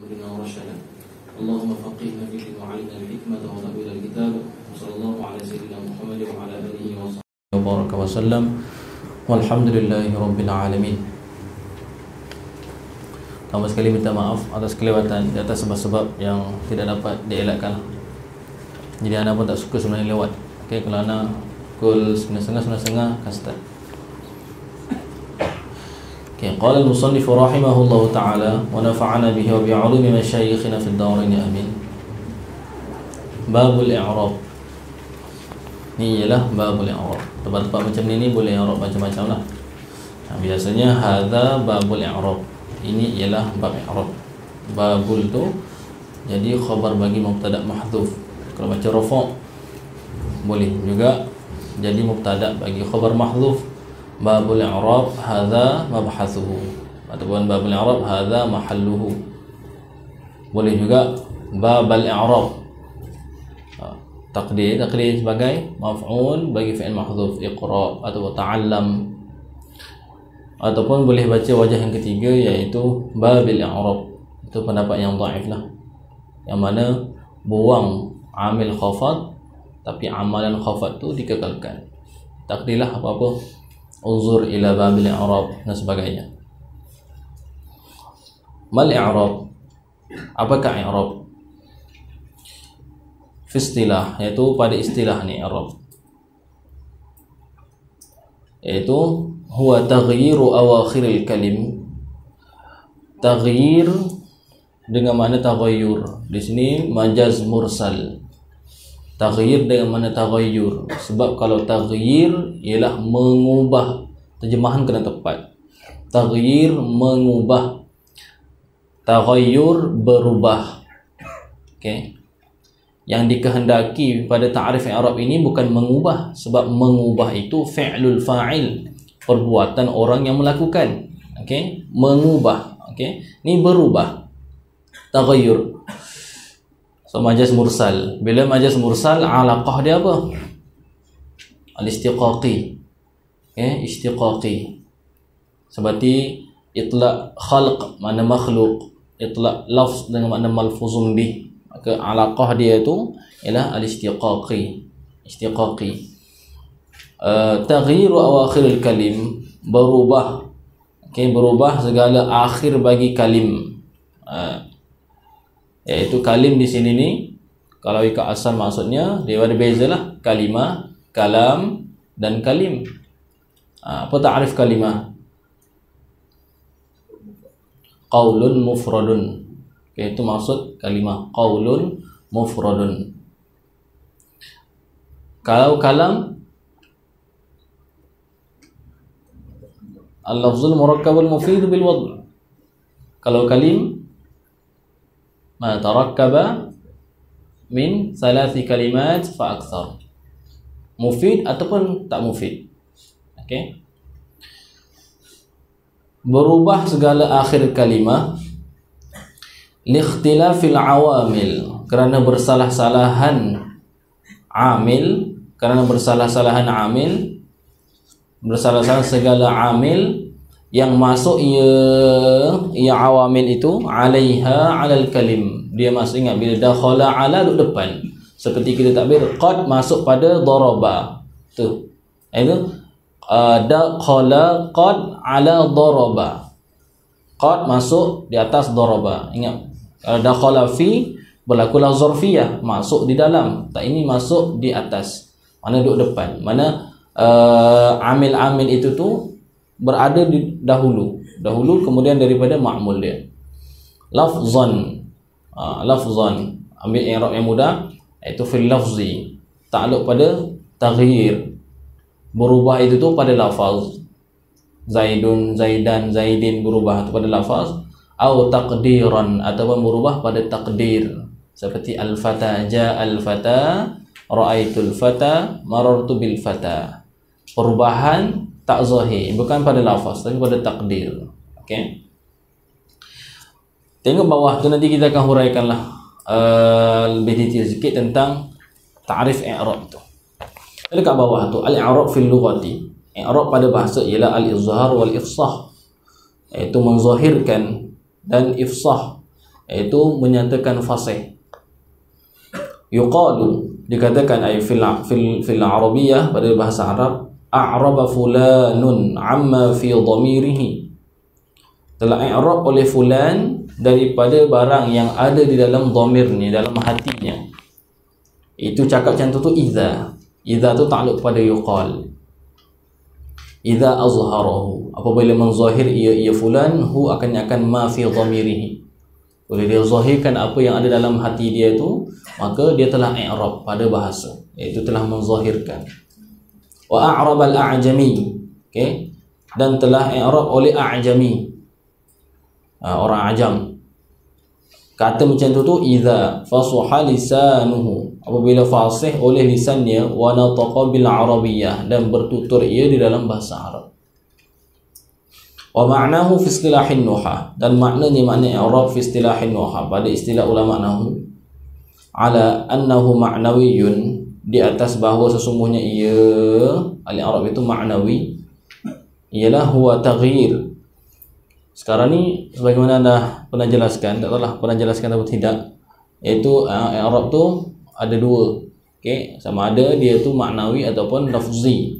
بنا رشدا اللهم فقهنا في الدين وعلمنا الحكمة وتأويل الكتاب وصلى الله على سيدنا محمد وعلى آله وصحبه وبارك وسلم والحمد لله رب العالمين. Pertama sekali minta maaf atas kelewatan di atas sebab-sebab yang tidak dapat dielakkan. Jadi anda pun tak suka sebenarnya lewat. Okey, kalau anda pukul 9.30 akan start. Okey, qala al-musannif rahimahullahu taala wa nafa'ana bihi wa bi 'ulumi masyayikhina fid darain amin. Babul i'rab. Ini ialah babul i'rab. Tempat-tempat macam ni boleh i'rab macam-macam lah. Biasanya hadza babul i'rab. Ini ialah bab i'rab. Babul tu jadi khabar bagi mubtada mahdhuf. Kalau baca rafa' boleh juga jadi mubtada bagi khabar mahdhuf. Babul i'rab hadza mabhathuhu ataupun babul i'rab hadza mahalluhu. Boleh juga babal i'rab. Taqdir sebagai maf'ul bagi fi'il mahdhuf, iqra atau ta'allam. Ataupun boleh baca wajah yang ketiga iaitu babil i'rab. Itu pendapat yang dhaif lah, yang mana buang amil khafad tapi amalan khafad tu dikekalkan. Takdirlah apa-apa uzur ila babil i'rab dan sebagainya. Mal i'rab, apakah i'rab? Fi istilah, iaitu pada istilah ni i'rab, iaitu huwa taghyiru awakhiril kalim. Taghyir dengan makna taghayyur. Di sini majaz mursal. Taghyir dengan makna taghayyur. Sebab kalau taghyir ialah mengubah, terjemahan kena tepat. Taghyir mengubah, taghayyur berubah. Okey. Yang dikehendaki pada ta'rif i'rab ini bukan mengubah, sebab mengubah itu fi'lul fa'il, perbuatan orang yang melakukan. Okey, mengubah. Okey, ni berubah, taghayyur. So majaz mursal. Bila majaz mursal, alaqah dia apa? Al-istiqaqi. Okey, istiqaqi. Seperti itlaq khalq makna makhluk, itlaq lafz dengan makna malfuzun bih. Maka alaqah dia itu ialah al-istiqaqi. Istiqaqi. Taghyiru awakhiril kalim, berubah. Okey, berubah segala akhir bagi kalim. Iaitu kalim di sini ni kalau ikut asal maksudnya dia ada bezalah, kalimah, kalam dan kalim. Apa ta'rif kalimah? Qaulun mufradun. Okey, itu maksud kalimah, qaulun mufradun. Kalau kalam, al-lafzul murakkabul mufid bil wad'. Kalau kalim, ma tarakkaba min salasi kalimat fa akthar. Mufid ataupun tak mufid. Okey. Berubah segala akhir kalimah liikhtilafil awamil, kerana bersalah-salahan amil, kerana bersalah-salahan amil, bersalah-salahan segala amil yang masuk ia awamil itu alaiha alal kalim. Dia masuk, ingat bila dakhala ala duduk depan, seperti kita takbir qad masuk pada daraba tu, itu dakhala qad ala daraba, qad masuk di atas daraba. Ingat, dakhala fi berlakulah zarfiyah, masuk di dalam. Tak, ini masuk di atas, mana duduk depan, mana amil-amil itu tu berada di dahulu kemudian daripada ma'mul dia. Lafzan, lafzan, ambil i'rab yang mudah, iaitu fil lafzi, takluk pada taghyir, berubah itu tu pada lafaz. Zaidun, zaidan, zaidin berubah itu pada lafaz. Au taqdiran, ataupun berubah pada takdir, seperti al-fata, ja'al fata, ra'aitul fata, marartu bil fata. Perubahan tak zahir, bukan pada lafaz tapi pada takdir. Okey, tengok bawah tu, nanti kita akan huraikanlah lebih detail sikit tentang ta'rif i'rab tu. Dekat bawah tu, al-i'rab fil lughati, i'rab pada bahasa ialah al-izhar wal ifsah, iaitu menzahirkan dan ifsah. iaitu menyatakan fasih. Yuqalu, dikatakan ay fil arabiyah, pada bahasa Arab, a'raba fulanun amma fi dhamirihi, telah i'rab oleh fulan daripada barang yang ada di dalam dhamirnya, dalam hatinya. Itu cakap macam tu idza. Idza tu takluk pada yuqal. Idza azharahu, apabila menzahir ia fulan, hu akan ma fi dhamirihi, boleh dia zahirkan apa yang ada dalam hati dia tu, maka dia telah i'rab pada bahasa, iaitu telah menzahirkan. Wa a'rab al-a'jami, okey, dan telah i'rab oleh a'jami, orang ajam. Kata macam tu idza fasuha lisanuhu, apabila fasih oleh lisannya, wa nataqa bil arabiyyah, dan bertutur ia di dalam bahasa Arab. Wa ma'nahu fi istilahin nuhah, dan maknanya makna i'rab fi istilahin nuhah, pada istilah ulama nahwu, ala annahu ma'nawiyyun, di atas bahawa sesungguhnya ia al-i'rab itu ma'nawi, ialah huwa taghyir. Sekarang ni sebagaimana dah pernah jelaskan, tak tahulah pernah jelaskan atau tidak, iaitu i'rab tu ada dua, okey, sama ada dia tu ma'nawi ataupun lafzi.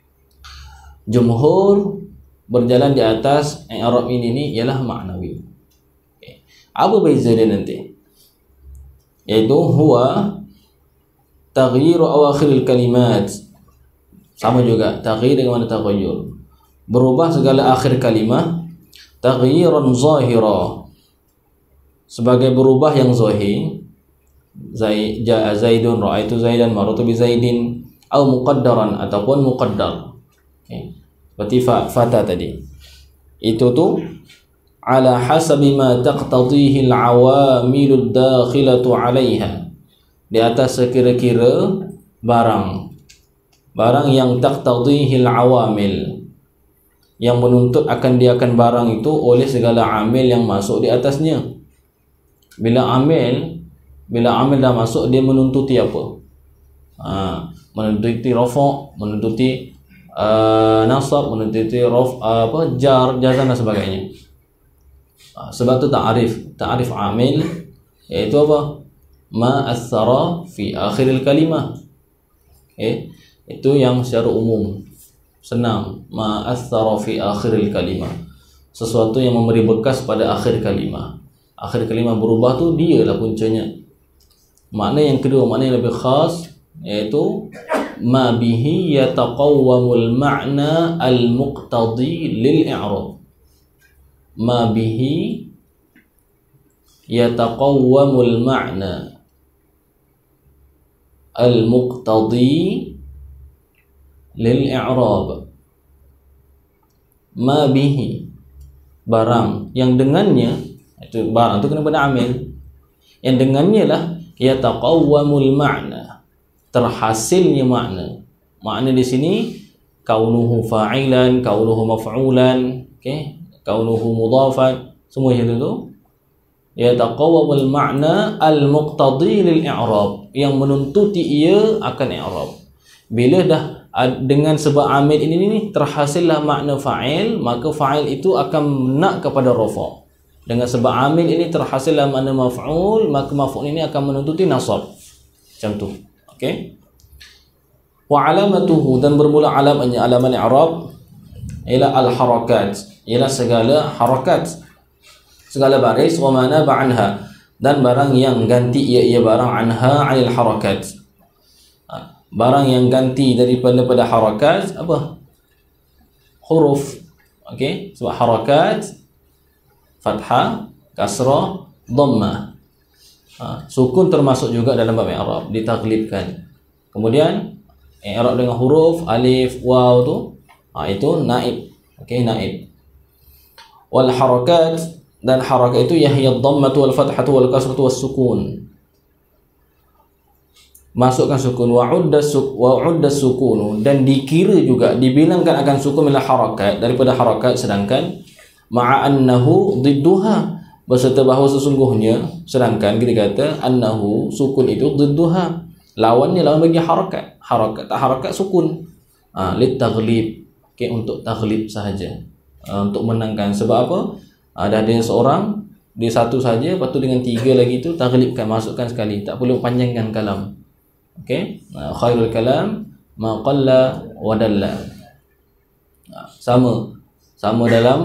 Jumhur berjalan di atas i'rab ini ialah ma'nawi. Okay. Apa beza dia nanti? Iaitu huwa taghyiru awakhiril kalimat. Sama juga, taghyir dengan mana taghayyur, berubah segala akhir kalimah, taghyiran zahira, sebagai berubah yang zahir. Ja'a Zaidun, ra'aitu Zaidan, marartu bi Zaidin, atau muqaddaran, ataupun muqaddar. Okay. Seperti fata tadi, itu tu ala hasabi ma taqtadihi al-awamilud dakhilatu 'alaiha, di atas sekira-kira barang yang taqtadihi al-awamil, yang menuntut akan dia akan barang itu oleh segala amil yang masuk di atasnya. Bila amil dah masuk, dia menuntuti apa? Menuntuti rafa', menuntuti nasab, menuntuti jar, jazam dan sebagainya. Sebab tu ta'rif amil, iaitu apa? Ma athara fi akhiril kalimah. Itu yang secara umum senang, ma athara fi akhiril kalimah, sesuatu yang memberi bekas pada akhir kalimah. Akhir kalimah berubah tu dia lah puncanya. Makna yang kedua, makna yang lebih khas, iaitu ma bihi yataqawwamul ma'na al-muqtadi lil-i'rab. Ma bihi yataqawwamul ma'na al-muqtadi lil-i'rab. Ma bihi, barang yang dengannya, itu barang itu kena pada amil, yang dengannya lah yataqawwamul ma'na, terhasilnya makna. Makna di sini kaunuhu fa'ilan, kaunuhu maf'ulan, okey, kaunuhu mudhafan, semua itu tu yataqawwamul ma'na al-muqtadi lil-i'rab, yang menuntuti ia akan i'rab. Bila dah dengan sebab amil ini terhasillah makna fa'il, maka fa'il itu akan nak kepada rafa'. Dengan sebab amil ini terhasillah makna maf'ul, maka maf'ul ini akan menuntuti nasab. Macam tu. Okey. Wa alamatuhu, dan bermula alamannya, alaman i'rab ialah al-harakat, ialah segala harakat, segala baris, wa ma naba anha, dan barang yang ganti ia barang anha 'anil harakat. Barang yang ganti daripada harakat apa? Huruf. Okey, sebab harakat fathah, kasrah, dhammah. Sukun termasuk juga dalam bab i'rab, ditaglibkan. Kemudian i'rab dengan huruf alif, waw tu, itu naib. Okey, naib. Wal harakat, dan harakat itu yahya dhammatu wal fathatu wal kasratu was sukun. Masukkan sukun, wa udda sukunu, dan dikira juga, dibilangkan akan sukun ila harakat, daripada harakat, sedangkan ma'a annahu didduha, berserta bahawa sesungguhnya, sedangkan kita kata annahu, sukun itu didduha, lawannya lawan bagi harakat. Harakat sukun, lit taghlib, okay, untuk taghlib sahaja, untuk menangkan. Sebab apa? Ada seorang dia satu saja, lepas tu dengan tiga lagi tu taghlibkan, masukkan sekali, tak perlu panjangkan kalam. Okey, khairul kalam ma qalla wa dalla. Sama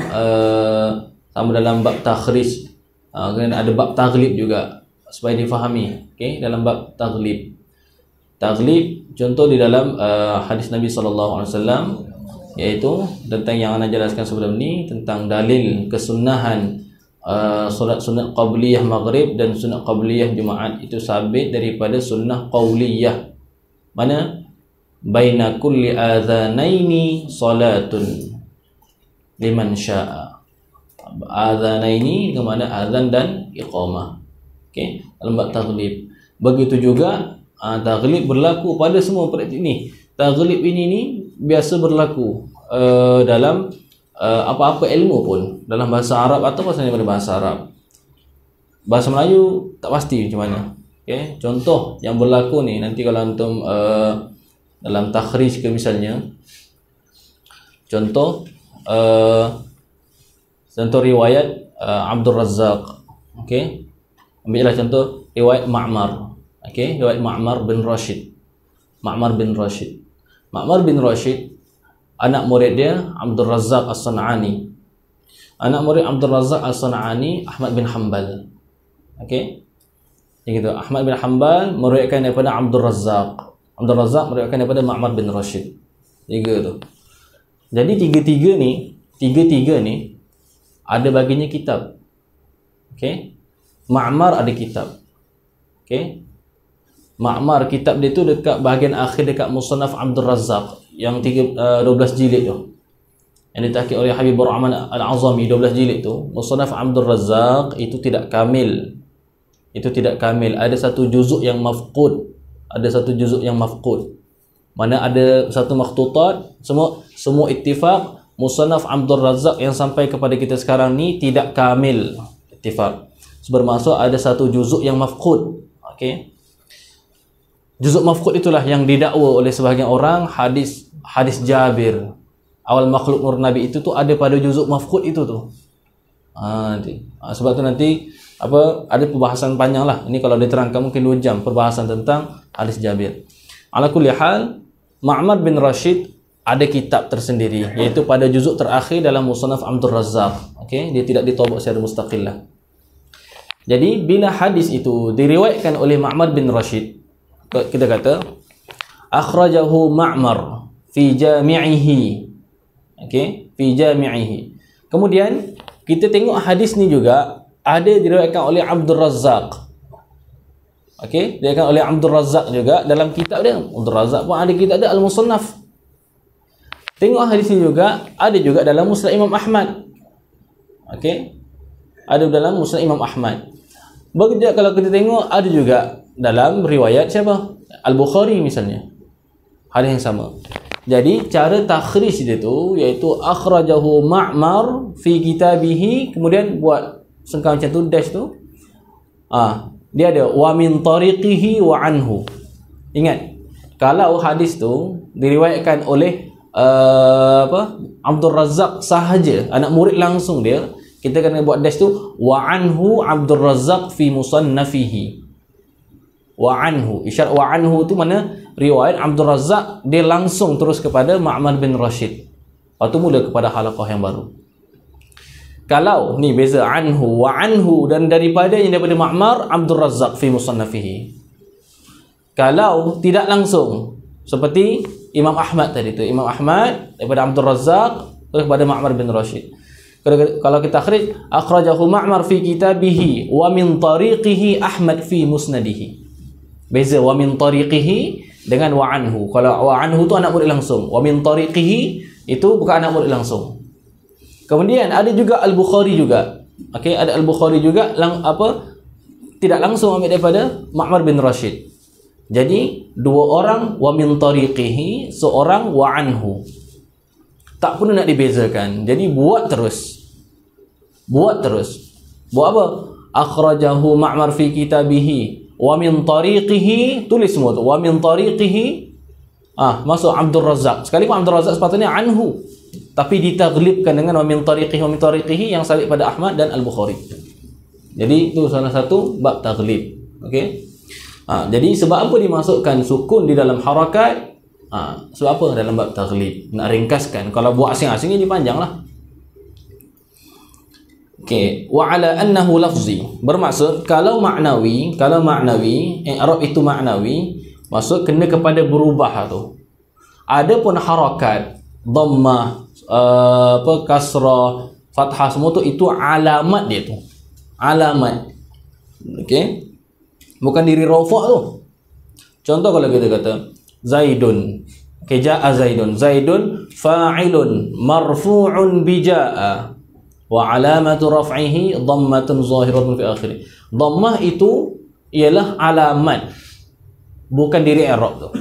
dalam bab takhrij, ada bab taghlib juga supaya difahami. Okey, dalam bab taghlib contoh di dalam hadis Nabi SAW, iaitu tentang yang anda jelaskan sebelum ni, tentang dalil kesunahan solat sunat qabliyah maghrib dan sunat qabliyah Jumaat itu sabit daripada sunnah qauliyah, mana baina kulli adzanaini salatun liman syaa. Adzanaini ke mana azan dan iqamah. Okey, dalam bab taghlib. Begitu juga taghlib berlaku pada semua praktik ni. Taghlib ini biasa berlaku dalam apa-apa ilmu pun, dalam bahasa Arab atau bahasa daripada bahasa Arab. Bahasa Melayu tak pasti macam mana. Okay? Contoh yang berlaku ni, nanti kalau antum dalam takhrij ke misalnya, contoh riwayat Abdul Razzaq. Okay? Ambillah contoh riwayat Ma'mar. Okay? Riwayat Ma'mar bin Rashid. Ma'mar bin Rashid, anak murid dia Abdul Razzaq As-San'ani. Anak murid Abdul Razzaq As-San'ani Ahmad bin Hanbal. Okey. Begitu. Ahmad bin Hanbal meriwayatkan daripada Abdul Razzaq. Abdul Razzaq meriwayatkan daripada Ma'mar bin Rashid. Tiga tu. Jadi tiga-tiga ni ada baginya kitab. Okey. Ma'mar ada kitab. Okey. Ma'mar kitab dia tu dekat bahagian akhir dekat Musannaf Abdul Razzaq yang 12 jilid tu, yang ditahqiq oleh Habibur Rahman Al-Azami, 12 jilid tu. Musannaf Abdul Razzaq itu tidak kamil. Ada satu juzuk yang mafqud. Mana ada satu makhtutat, semua ittifaq Musannaf Abdul Razzaq yang sampai kepada kita sekarang ni tidak kamil. Ittifaq. Bermaksud ada satu juzuk yang mafqud. Okey. Juzuk mafqud itulah yang didakwa oleh sebahagian orang hadis Jabir, awal makhluk nur Nabi itu tu ada pada juzuk mafqud itu tu. Sebab tu nanti ada perbahasan panjang lah. Ini kalau diterangkan mungkin 2 jam perbahasan tentang hadis Jabir. Ala kulli hal, Ma'mar bin Rashid ada kitab tersendiri, iaitu pada juzuk terakhir dalam Musannaf Abdul Razzaq. Okey, dia tidak ditobok secara mustaqillah. Jadi bila hadis itu diriwayatkan oleh Ma'mar bin Rashid, kita kata akhrajahu Ma'mar fi jami'ihi. Okey, fi jami'ihi. Kemudian kita tengok hadis ni juga ada diriwayatkan oleh Abdul Razzaq. Okey, diriwayatkan oleh Abdul Razzaq juga dalam kitab dia. Abdul Razzaq pun ada kitab dia Al-Musannaf. Tengok hadis ni juga ada juga dalam Musnad Imam Ahmad. Okey, ada dalam Musnad Imam Ahmad. Begitu kalau kita tengok ada juga dalam riwayat siapa? Al-Bukhari misalnya. Hadis yang sama. Jadi cara takhrij dia tu iaitu akhrajahu Ma'mar fi kitabihi, kemudian buat sengkang macam tu dash tu. Dia ada wa min tariqihi wa anhu. Ingat, kalau hadis tu diriwayatkan oleh Abdul Razzaq sahaja, anak murid langsung dia, kita kena buat dash tu wa anhu Abdul Razzaq fi musannafihi. Wa anhu, isyarat wa anhu tu mana riwayat Abdul Razzaq dia langsung terus kepada Ma'mar bin Rashid, lepas tu mula kepada halaqah yang baru. Kalau ni beza anhu wa anhu, dan daripada yang daripada Ma'mar Abdul Razzaq fi musannafihi. Kalau tidak langsung seperti Imam Ahmad tadi tu, Imam Ahmad daripada Abdul Razzaq terus kepada Ma'mar bin Rashid. Kalau kita akhrajahu Ma'mar fi kitabihi wa min tariqihi Ahmad fi musnadihi. Beza wa min tariqihi dengan wa anhu. Kalau wa anhu tu anak murid langsung, wa min tariqihi itu bukan anak murid langsung. Kemudian ada juga Al-Bukhari juga. Okey, ada Al-Bukhari juga tidak langsung ambil daripada Ma'mar bin Rashid. Jadi dua orang wa min tariqihi, seorang wa anhu. Tak perlu nak dibezakan. Jadi buat terus. Buat apa? Akhrajahu Ma'mar fi kitabihi wa min tariqihi, tulis semua tu. Wa min tariqihi masuk Abdul Razzaq. Sekalipun Abdul Razzaq sepatutnya anhu, tapi ditaglibkan dengan wa min tariqihi yang sabit pada Ahmad dan Al-Bukhari. Jadi itu salah satu bab taghlib. Okey. Jadi sebab apa dimasukkan sukun di dalam harakat? Sebab apa dalam bab taghlib? Nak ringkaskan. Kalau buat asing-asing ini panjanglah. Okey, wa ala annahu lafzi. Bermaksud kalau maknawi, i'rab itu maknawi, maksud kena kepada berubah tu. Adapun harakat, dhammah, kasrah, fathah semua tu itu alamat dia tu. Alamat. Okey. Bukan diri rafa' tu. Contoh kalau kita kata Zaidun. Okey, jaa Zaidun. Zaidun fa'ilun marfu'un bi jaa. Wa alamatu raf'ihi dhammatun zahiratun fi akhirih. Dhammah itu ialah alamat, bukan diri i'rab tu.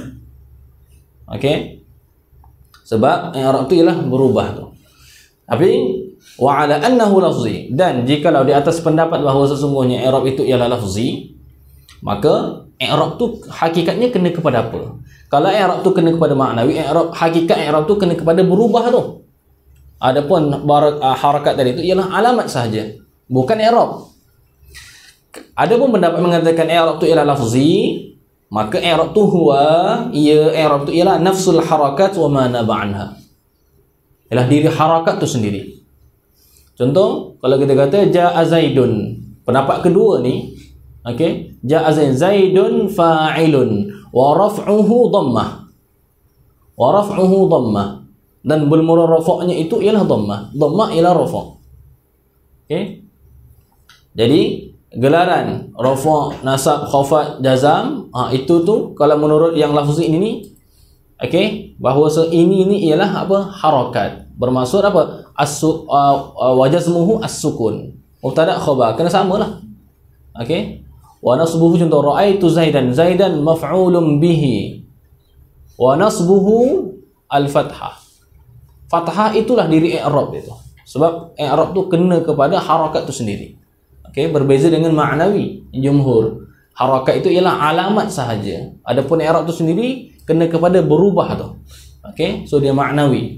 Okey? Sebab i'rab tu ialah berubah tu. Tapi wa ala annahu lafzi, dan jikalau di atas pendapat bahawa sesungguhnya i'rab itu ialah lafzi, maka i'rab tu hakikatnya kena kepada apa? Kalau i'rab tu kena kepada maknawi, hakikat i'rab tu kena kepada berubah tu. Adapun harakat tadi itu ialah alamat sahaja, bukan i'rab. Adapun pendapat mengatakan i'rab tu ialah lafzi, maka i'rab tu i'rab tu ialah nafsul harakat wa ma naba anha. Ialah diri harakat tu sendiri. Contoh kalau kita kata jaa Zaidun, pendapat kedua ni, okey, jaa Zaidun fa'ilun wa raf'uhu dhammah. Wa raf'uhu dhammah. Dan bermula rafa'nya itu ialah dhammah. Dhammah ialah rafa'. Okey. Jadi gelaran rafa', nasab, khafat, jazam, itu tu kalau menurut yang lafzi ini, okey, bahawa ini ialah apa? Harakat. Bermaksud apa? Wa jazmuhu as-sukun. Mubtada khabar kena samalah. Okey. Wa nasbuhu, contoh ra'aitu Zaidan. Zaidan maf'ulun bihi. Wa nasbuhu al-fathah. Fathah itulah diri i'rab itu. Sebab i'rab tu kena kepada harakat tu sendiri. Okey, berbeza dengan maknawi jumhur. Harakat itu ialah alamat sahaja. Adapun i'rab tu sendiri kena kepada berubah tu. Okey, so dia maknawi.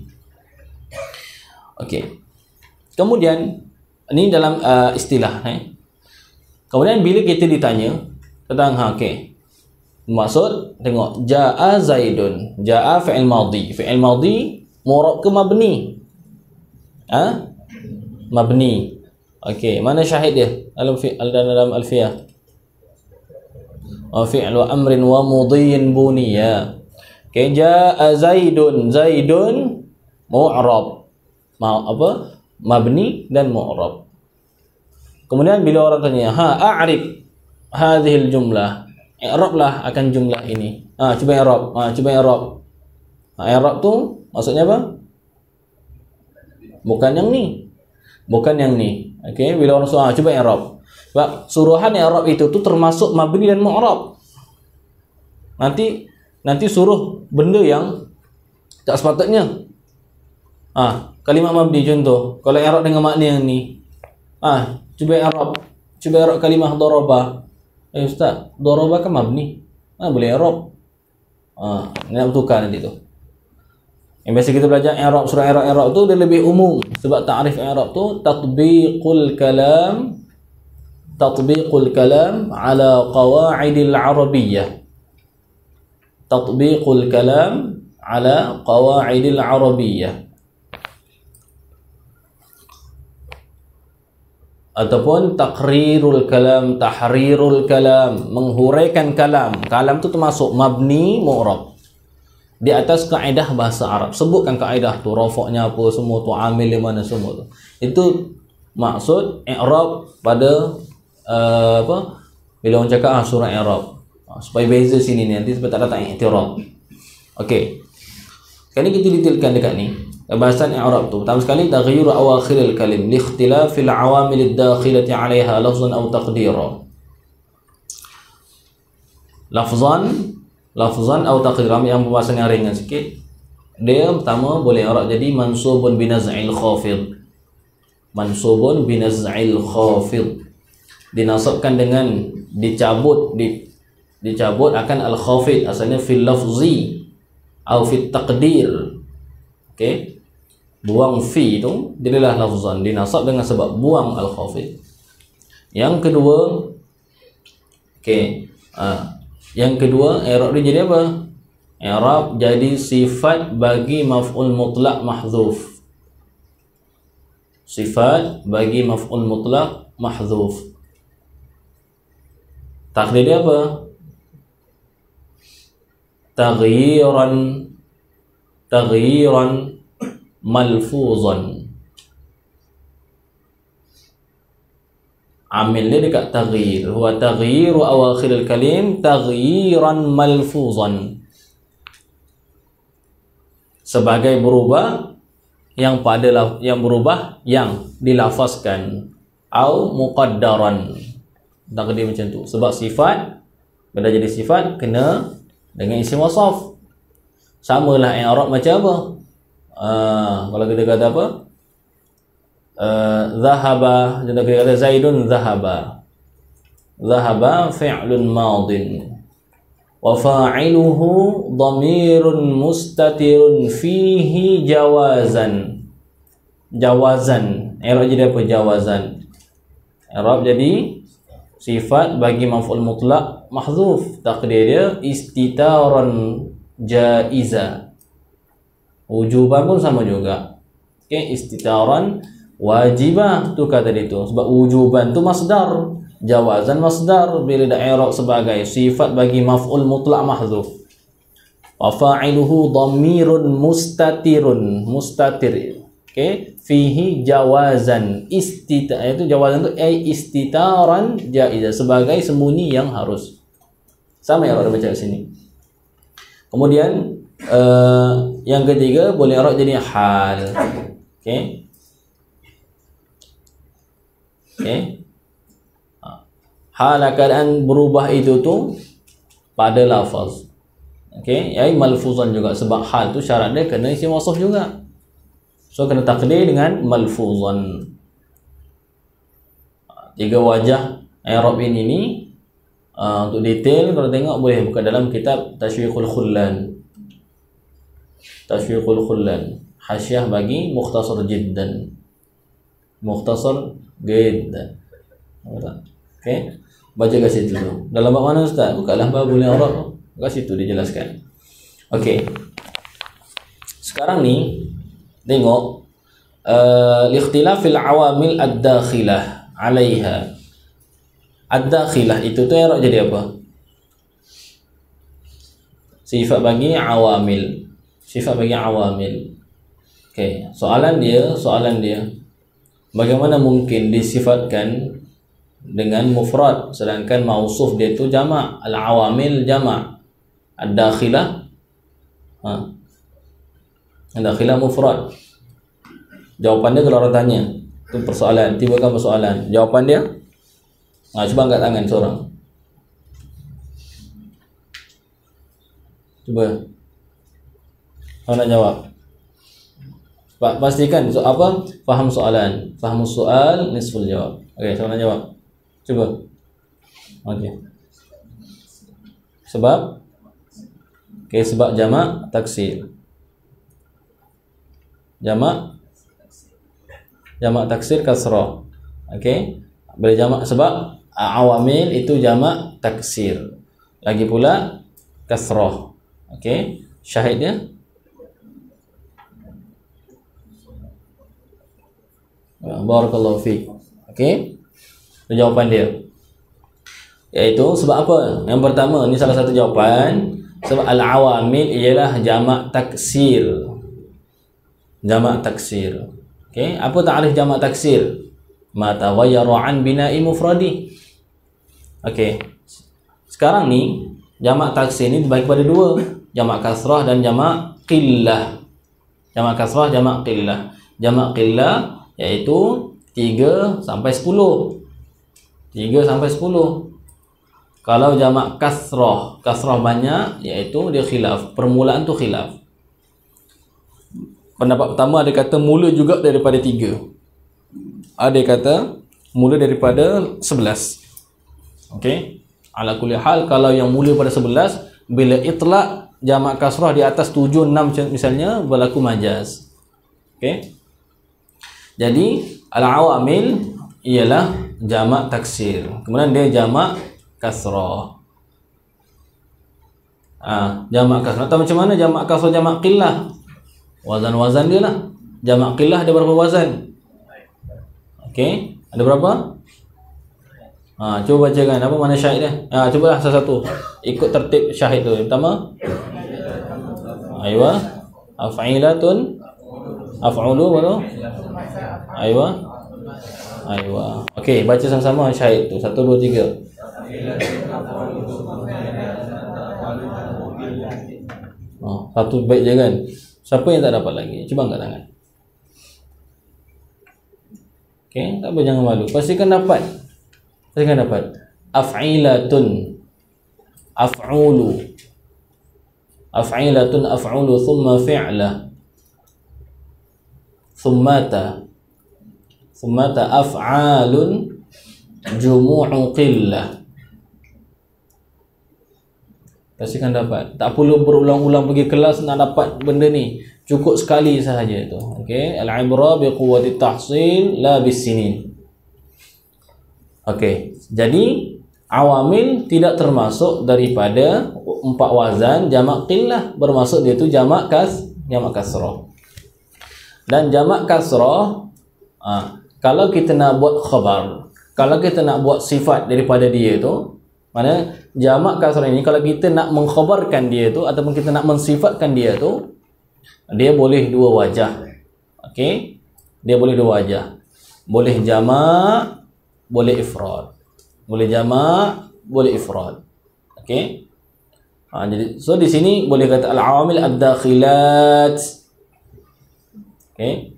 Okey. Kemudian ini dalam istilah Kemudian bila kita ditanya tentang okey, maksud tengok jaa Zaidun, jaa fi'il madhi. Fi'il madhi mu'rab ke mabni? Mabni. Okey, mana syahid dia? Dalam alfiyah. Fi'lu amrin wa mudhiyin buniya. Okey, jaa Zaidun. Zaidun mu'rab. Mabni dan mu'rab. Kemudian bila orang tanya, a'rif hadhil jumlah. I'rablah akan jumlah ini. Cuba i'rab. Cuba i'rab. I'rab tu maksudnya apa? Bukan yang ni. Bukan yang ni. Okey, bila orang suruh cuba i'rab. Sebab suruhan i'rab itu tu termasuk mabni dan mu'rab. Nanti suruh benda yang tak sepatutnya. Kalimah mabni contoh. Kalau i'rab dengan makna yang ni. Cuba i'rab. Cuba i'rab kalimah daraba. Ustaz, daraba kan mabni. Boleh i'rab. Nak bertukar nanti tu. Yang biasa kita belajar i'rab, surah i'rab tu dia lebih umum. Sebab ta'rif i'rab tu tatbiqul kalam ala qawaidil arabiyyah. Tatbiqul kalam ala qawaidil arabiyyah. Ataupun taqrirul kalam, tahrirul kalam, menghuraikan kalam. Kalam tu termasuk mabni mu'rab. Di atas kaedah bahasa Arab. Sebutkan kaedah tu, rafa'nya apa semua tu, amil di mana semua tu. Itu maksud i'rab pada bila orang cakap surah i'rab. Supaya beza sini ni nanti sebab tak datang i'tirab. Okey. Sekarang ni kita detailkan dekat ni. Bahasan i'rab tu. Pertama sekali taghayyur awakhiril kalim li ikhtilafil awamil ad-dakhilati 'alayha lafzan aw taqdira. Lafzan atau taqdiran, yang pembahasan yang ringan sikit. Dia pertama boleh i'rab jadi mansubun binaz'il khafid. Mansubun binaz'il khafid. Dinasabkan dengan dicabut akan al-khafid, asalnya fil lafzi atau fit taqdir. Okey. Buang fi itu jadilah lafzan, dinasab dengan sebab buang al-khafid. Yang kedua, yang kedua i'rab dia jadi apa? I'rab jadi sifat bagi maf'ul mutlaq mahdzuf. Sifat bagi maf'ul mutlaq mahdzuf. Takdir dia apa? Taghyiran malfuzan. Amil dia dekat taghyir. Huwa taghyiru awakhiril kalim taghyiran malfuzan. Sebagai berubah yang berubah yang dilafazkan, au muqaddaran. Takdir macam tu. Sebab sifat bila jadi sifat kena dengan isim wasaf. Samalah i'rab macam apa? Kalau kita kata apa? Zahaba, kita kata Zaidun zahaba. Zahaba fi'lun madin. Wa fa'iluhu dhamirun mustatirun fihi jawazan. Jawazan. I'rab jadi apa? Jawazan. I'rab jadi sifat bagi maf'ul mutlaq mahdzuf. Takdir dia istitaran jaiza. Wujuban pun sama juga. Okey, istitaran wajibah tu kata dia tu. Sebab wujuban tu masdar, jawazan masdar. Bila dah i'rab sebagai sifat bagi maf'ul mutlaq mahdzuf. Wa fa'iluhu dhamirun mustatirun, mustatir. Okey, fihi jawazan. Itu jawazan tu istitaran jaiza, sebagai sembunyi yang harus. Sama yang orang baca kat sini. Kemudian yang ketiga boleh i'rab jadi hal. Okey. Okey. Hal keadaan berubah itu tu pada lafaz. Okey, ai malfuzan juga, sebab hal tu syarat dia kena isim wasaf juga. So kena takdir dengan malfuzan. Tiga wajah i'rab ini untuk detail kalau tengok boleh buka dalam kitab Tashwiqul Khullan. Tashwiqul Khullan, hasyiah bagi Mukhtasar Jiddan. Mukhtasar Jiddan. Okey. Baca kat situ tu. Dalam bab mana ustaz? Bukalah babul i'rab. Kat situ dijelaskan. Okey. Sekarang ni tengok ikhtilafil awamil ad-dakhilah 'alaiha. Ad-dakhilah itu tu i'rab jadi apa? Sifat bagi awamil. Sifat bagi awamil. Okey, soalan dia bagaimana mungkin disifatkan dengan mufrad sedangkan mausuf dia tu jamak, al-awamil jamak. Ad-dakhilah ad-dakhilah mufrad. Jawapan dia kalau orang tanya, tu persoalan, tibakan persoalan. Jawapan dia cuba angkat tangan seorang. Cuba. Kau nak jawab. Pastikan apa? Faham soalan. Faham soal nisful jawab. Okey, siapa nak jawab? Cuba. Okey. Sebab sebab jamak taksir. Jamak taksir kasrah. Okey. Bila jamak, sebab awamil itu jamak taksir. Lagi pula kasrah. Okey. Syahid dia barakallahu fiik. Okey. Itu jawapan dia. Iaitu sebab apa? Yang pertama, ni salah satu jawapan. Sebab al-awamil ialah jamak taksir. Jamak taksir. Okey, apa ta'rif jamak taksir? Ma taghayyaru an bina'i mufradi. Okey. Sekarang ni jamak taksir ni dibagi pada dua, jamak kasrah dan jamak qillah. Jamak kasrah, jamak qillah. Jamak qillah iaitu 3 sampai 10. 3 sampai 10. Kalau jamak kasrah banyak, iaitu dia khilaf. Permulaan tu khilaf. Pendapat pertama ada kata mula juga daripada 3. Ada kata mula daripada 11. Okey. Ala kulli hal, kalau yang mula pada 11, bila itlaq jamak kasrah di atas 7, 6 misalnya, berlaku majaz. Okey. Jadi al-awamil ialah jamak taksir. Kemudian dia jamak kasrah. Jamak kasrah. Atau macam mana jamak kasrah, jamak qillah? Wazan-wazan dia lah. Jamak qillah ada berapa wazan? Okey, ada berapa? Cuba bacakan apa mana syahid dia. Cubalah satu-satu. Ikut tertib syahid tu. Pertama, aywa, af'ilatun, af'ulu, baru aywa. Okey, baca sama-sama syahid tu. 1 2 3. Satu baik je kan. Siapa yang tak dapat lagi? Cuba angkat tangan. Okey, tak apa, jangan malu. Pastikan dapat. Af'ilatun, af'ulu, af'ilatun, af'ulu, thumma fi'la, thummata, af'alun, jumu'u qillah. Pastikan dapat. Tak perlu berulang-ulang pergi kelas nak dapat benda ni. Cukup sekali sahaja itu. Okey, al-ibra bi quwwati tahsil la bis-sinin. Okey, jadi awamil tidak termasuk daripada 4 wazan jamak qillah, bermaksud dia tu jamak kasrah. Dan jamak kasrah, kalau kita nak buat khabar, kalau kita nak buat sifat daripada dia tu, mana jamak kasrah ini kalau kita nak mengkhabarkan dia tu ataupun kita nak mensifatkan dia tu, dia boleh 2 wajah. Okey, dia boleh 2 wajah. Boleh jamak, boleh ifrad. Boleh jamak, boleh ifrad. Okey. Jadi di sini boleh kata al-awamil ad-dakhilat. Okey.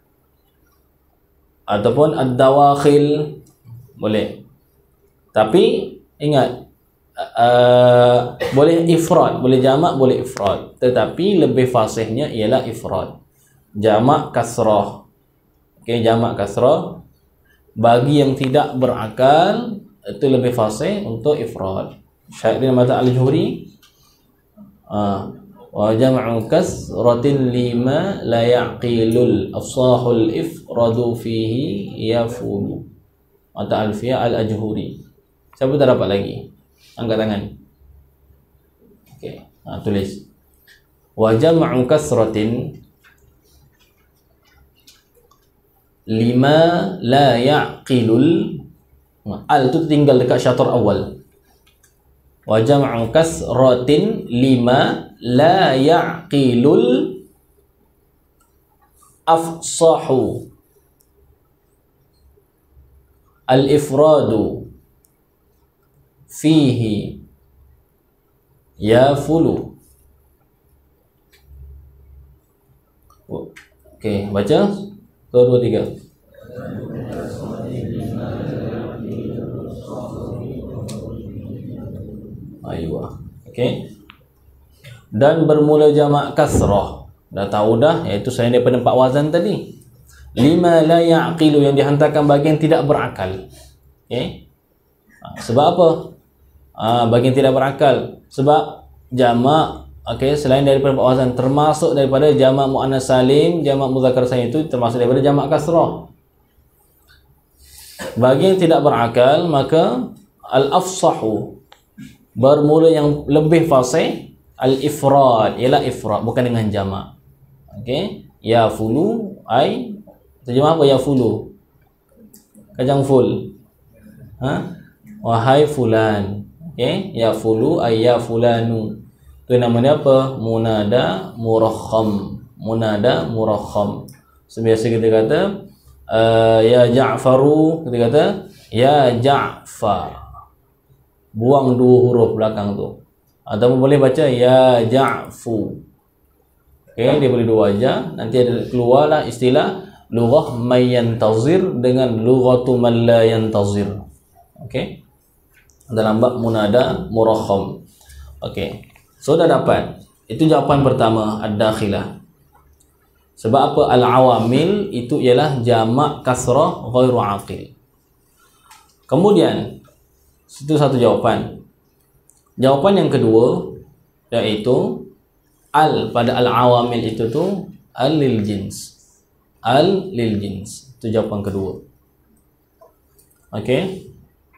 Ataupun ad-dawakhil boleh. Tapi ingat, boleh ifrad, boleh jamak, boleh ifrad. Tetapi lebih fasihnya ialah ifrad. Jamak kasrah. Okey, jamak kasrah bagi yang tidak berakal itu lebih fasih untuk ifrad. Syekh bin Mata al-Juhri, wa jam'u kasratin lima la yaqilul afsahul ifradu fihi yafulu. Mata Alfiyah al-Ajhuri. Siapa tak dapat lagi? Angkat tangan. Okey, tulis. Wa jam'u kasratin lima la yaqilul, al tu tinggal dekat syatar awal. Wa jam'u kasratin lima la yaqilul afsahu al-ifradu fihi yafulu. Okey, baca 1 2 3. Aywa. Okey. Dan bermula jamak kasrah. Dah tahu dah, iaitu selain daripada 4 wazan tadi. 5 la yaqilu, yang dihantarkan bagi yang tidak berakal. Okey. Sebab apa? Bagi yang tidak berakal. Sebab jamak, okey, selain daripada 4 wazan, termasuk daripada jamak muannas salim, jamak muzakkar salim, itu termasuk daripada jamak kasrah. Bagi yang tidak berakal, maka al-afsahu, bermula yang lebih fasih, al-ifrad, ialah ifrad, bukan dengan jamak. Okey, ya fulu, ai terjemah apa ya fulu? Kajang full. Wahai fulan. Okey, ya fulu ay ya fulanu. Itu namanya apa? Munada murakham. Munada murakham. Sebiasa kita kata ya Ja'faru, kita kata ya Ja'far. Buang 2 huruf belakang tu. Ataupun boleh baca ya Ja'fu. Okey, dia boleh 2 wajah. Nanti ada keluarlah istilah lughah may yantazir dengan lughatu man la yantazir. Okey, dalam bab munada murakham. Okey, so dah dapat. Itu jawapan pertama, ad-dakhilah. Sebab apa? Al-awamil itu ialah jamak kasrah ghairu aqil. Kemudian itu satu jawapan. Jawapan yang kedua iaitu al pada al-awamil itu tu al lil jins. Al lil jins. Itu jawapan kedua. Okey.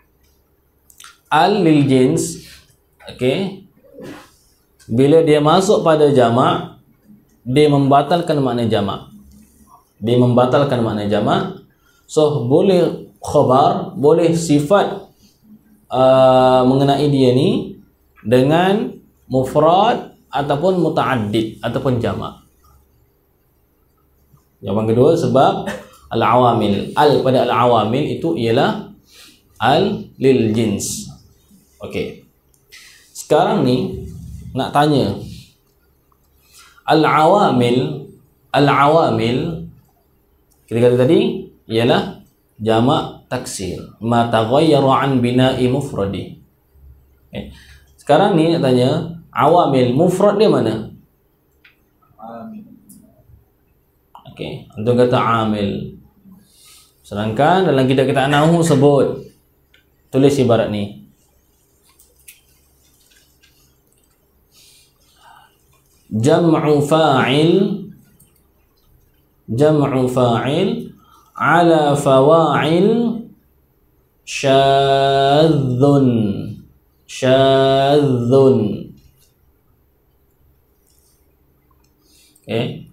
Al lil jins. Okey. Bila dia masuk pada jamak, dia membatalkan makna jamak. Dia membatalkan makna jamak. So boleh khabar, boleh sifat mengenai dia ni dengan mufrad ataupun muta'addid ataupun jamak. Jawapan kedua sebab al-awamil. Al pada al-awamil itu ialah al lil jins. Okey. Sekarang ni nak tanya, al-awamil kita kata tadi ialah jamak taksir, ma taghayyaru an bina'i mufradi. Okay. Sekarang ni nak tanya, awamil mufrad dia mana? Okey, antum kata amil. Sedangkan dalam kitab-kitab nahwu sebut, tulis ibarat ni. Jam'u fa'il ala fawa'il syadzun. Okay.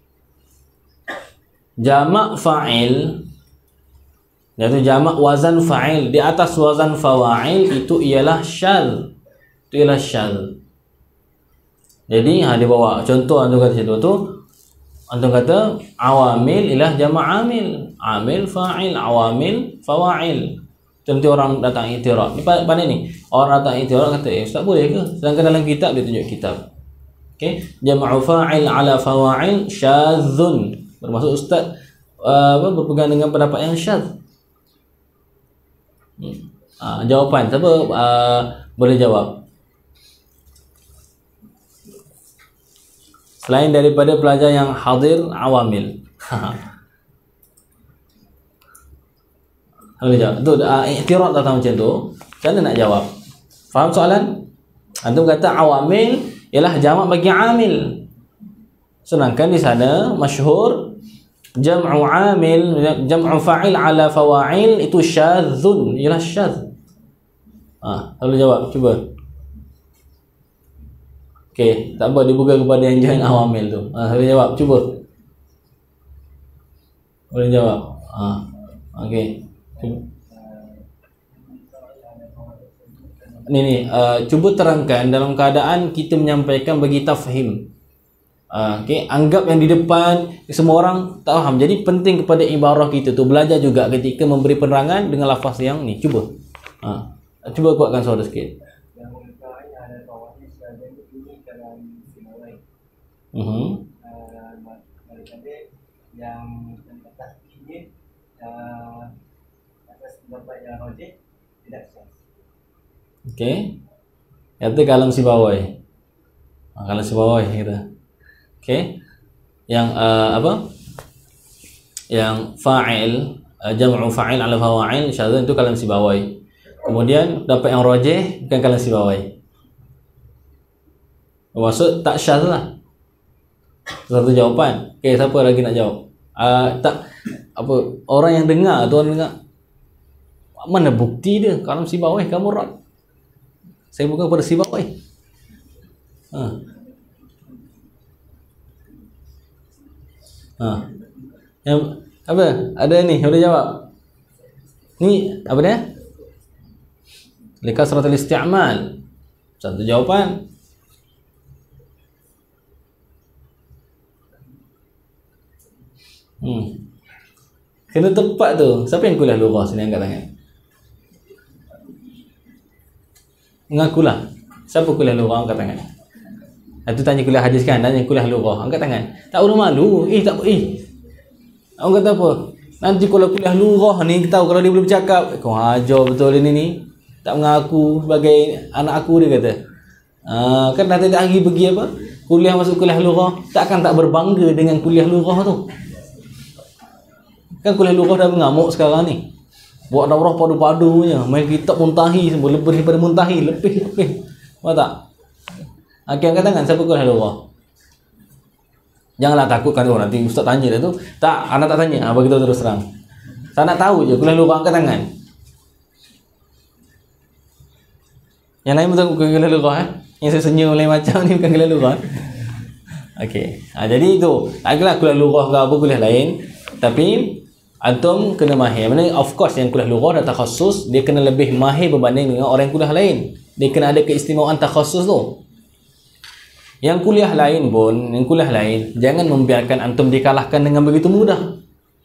Jamak fa'il, iaitu jamak wazan fa'il di atas wazan fawa'il itu ialah syadz. Jadi dia bawa contoh antum kata situ tu, antum kata awamil ialah jamak amil fa'il, awamil fawa'il. Nanti orang datang i'tirad. Ni pandai ni. Orang datang i'tirad kata, ustaz boleh ke? Sedangkan dalam kitab dia tunjuk kitab. Okey, jam'u fa'il ala fawa'il syadzun. Bermaksud ustaz berpegang dengan pendapat yang syadz. Jawapan siapa boleh jawab? Selain daripada pelajar yang hadir awamil. Boleh jawab. Tu i'tirad datang macam tu. Macam mana nak jawab? Faham soalan? Antum kata awamil ialah jamak bagi amil. Sedangkan di sana masyhur jam'u amil, jam'u fa'il ala fawa'il itu syadzun, ialah syadz. Boleh jawab, cuba. Okey, tak apa, dibuka kepada yang jahin awamil tu. Boleh jawab, cuba. Boleh jawab. Okey. Ni cuba terangkan dalam keadaan kita menyampaikan bagi tafhim. Okey, anggap yang di depan semua orang tak faham. Jadi penting kepada ibarah kita tu belajar juga ketika memberi penerangan dengan lafaz yang ni. Cuba. Cuba kuatkan suara sikit. Yang atas ini atas pendapat yang rajih tidak sah. Okey. Kata kalam si bawai. Kalam si bawai kita. Okey. Yang apa? Yang fa'il, jam'u fa'il ala fawa'il syadzun itu kalam si bawai. Kemudian dapat yang rajih bukan kalam si bawai. Maksud tak syadz lah. Satu jawapan. Okey, siapa lagi nak jawab? Tak apa, orang yang dengar tu, orang dengar. Mana bukti dia? Kalau si bawah kamu rad. Saya bukan pada si bawah. Yang apa? Ada ni, boleh jawab. Ni apa dia? Likasratul isti'mal. Satu jawapan. Kena tepat tu. Siapa yang kuliah lughah sini angkat tangan? Mengakulah. Siapa kuliah lughah angkat tangan? Itu tanya kuliah hadis kan, tanya kuliah lughah angkat tangan. Tak perlu malu. Tak apa. Orang kata apa? Nanti kalau kuliah lughah ni kita tahu kalau dia boleh bercakap, kau hajar betul ini ni. Tak mengaku sebagai anak aku, dia kata. Kan dah tak lagi pergi apa? Kuliah masuk kuliah lughah, takkan tak berbangga dengan kuliah lughah tu. Kan kuliah lughah dah mengamuk sekarang ni. Buat daurah padu-padu punya, main kitab muntahi semua, lebih daripada muntahi, lebih. Faham tak? Okey, angkat tangan siapa kuliah lughah. Janganlah takutkan nanti ustaz tanya dah tu. Tak, anak tak tanya. Bagi tahu terus terang. Saya nak tahu je kuliah lughah, angkat tangan. Yang lain betul bukan kuliah lughah Yang saya senyum lain macam ni bukan kuliah lughah. Okey. Jadi itu, agaklah kuliah lughah ke apa kuliah lain, tapi antum kena mahir. Mana of course yang kuliah lughah dan takhasus dia kena lebih mahir berbanding dengan orang yang kuliah lain. Dia kena ada keistimewaan takhasus tu. Yang kuliah lain pun, yang kuliah lain jangan membiarkan antum dikalahkan dengan begitu mudah.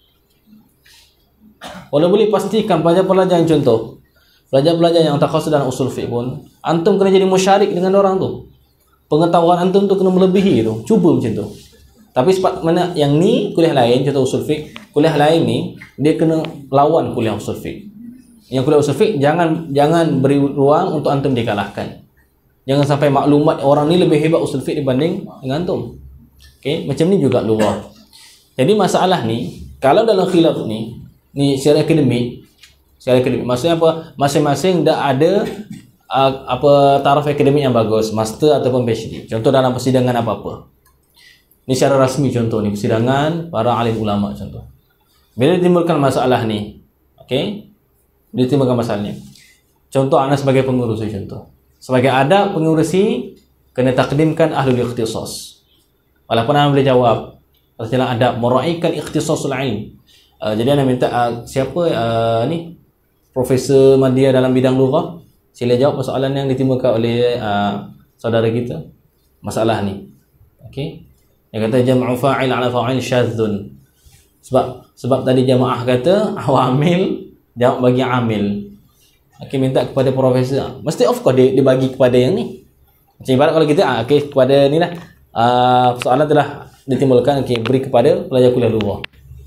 Walau boleh pastikan pelajar-pelajar yang contoh, pelajar-pelajar yang takhasus dalam usul fiqh pun, antum kena jadi musyarik dengan orang tu. Pengetahuan antum tu kena melebihi tu. Cuba macam tu. Tapi sebab mana yang ni kuliah lain, contoh usul fiqh, kuliah lain ni dia kena lawan kuliah usul fiqh. Yang kuliah usul fiqh jangan beri ruang untuk antum dikalahkan. Jangan sampai maklumat orang ni lebih hebat usul fiqh dibanding dengan antum. Okey, macam ni juga lughah. Jadi masalah ni, kalau dalam khilaf ni secara akademik, maksudnya apa? Masing-masing dah ada taraf akademik yang bagus, master ataupun PhD. Contoh dalam persidangan apa-apa. Ni secara rasmi contoh ni, persidangan para alim ulama contoh. Bila ditimbulkan masalah ni, okey? Bila ditimbulkan masalah ni. Contoh ana sebagai pengurusi contoh. Sebagai adab pengurusi kena takdimkan ahlul ikhtisas. Walaupun ana boleh jawab dalam adab meraihkan ikhtisasul ilm. Jadi ana minta siapa ni Profesor Madya dalam bidang lughah, sila jawab persoalan yang ditimbulkan oleh saudara kita. Masalah ni. Okey. Dia kata jam'u fa'il ala fa'il syadzun. Sebab tadi jamaah kata awamil jawab bagi amil. Okey, minta kepada profesor. Mesti of course dia bagi kepada yang ni. Macam ibarat kalau kita okey kepada ni lah. Soalan telah ditimbulkan, okey beri kepada pelajar kuliah lughah.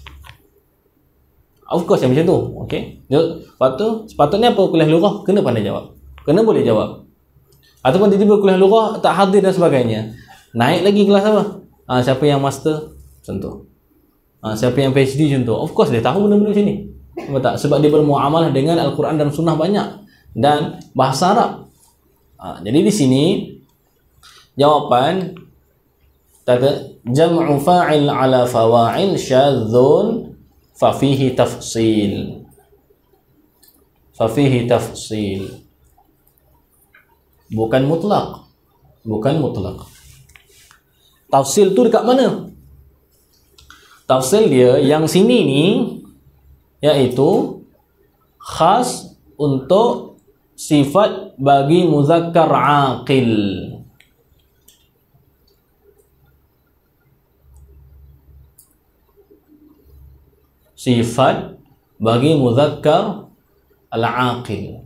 Of course yang macam tu. Okey. Sepatutnya apa kuliah lughah kena pandai jawab. Kena boleh jawab. Ataupun tiba-tiba kuliah lughah tak hadir dan sebagainya. Naik lagi kelas apa? Siapa yang master? Contoh. Siapa yang PhD contoh. Of course dia tahu benda-benda macam ni. Betul tak? Sebab dia bermuamalah dengan Al-Quran dan Sunnah banyak. Dan bahasa Arab. Jadi di sini jawapan kata jam'u fa'il ala fawa'il syadzun fa fihi tafsil. Fa fihi tafsil. Bukan mutlak. Bukan mutlak. Tafsil tu dekat mana? Tafsil dia yang sini ni iaitu khas untuk sifat bagi muzakkar aqil. Sifat bagi muzakkar al-aqil.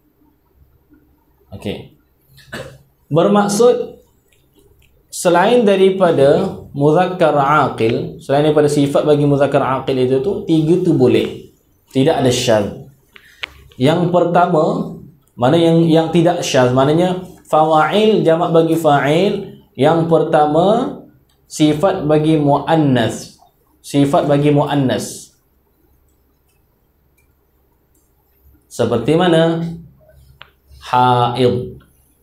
Okey. Bermaksud selain daripada muzakkar aqil, selain daripada sifat bagi muzakkar aqil itu tu, tiga tu boleh. Tidak ada syadz. Yang pertama, mana yang tidak syadz, maknanya fawa'il jamak bagi fa'il. Yang pertama, sifat bagi muannas. Sifat bagi muannas. Seperti mana? Haid.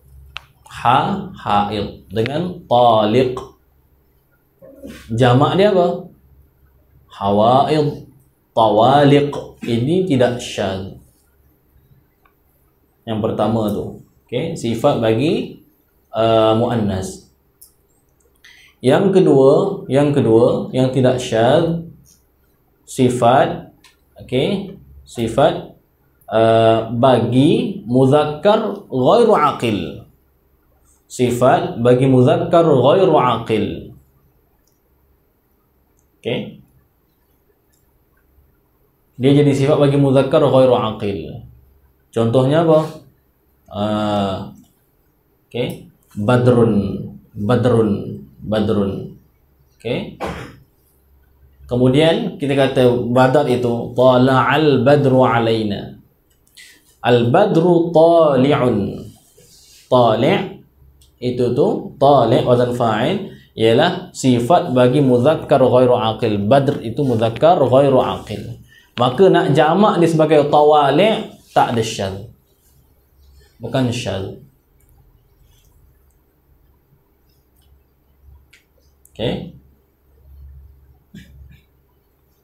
Haid dengan taliq. Jamak dia apa? Hawaid, tawaliq. Ini tidak syadz. Yang pertama tu, okey, sifat bagi muannas. Yang kedua yang tidak syadz, sifat sifat bagi muzakkar ghairu aqil. Sifat bagi muzakkar ghairu aqil. Okey. Dia jadi sifat bagi muzakkar ghairu aqil. Contohnya apa? Okey. Badrun. Okey. Kemudian kita kata badar itu tala'al badru alaina. Al-badru tali'un. Tali' itu tu tali' wazan fa'il ialah sifat bagi muzakkar ghairu aqil. Badr itu muzakkar ghairu aqil. Maka nak jamak dia sebagai tawali' tak ada syadz. Bukan syadz. Okey.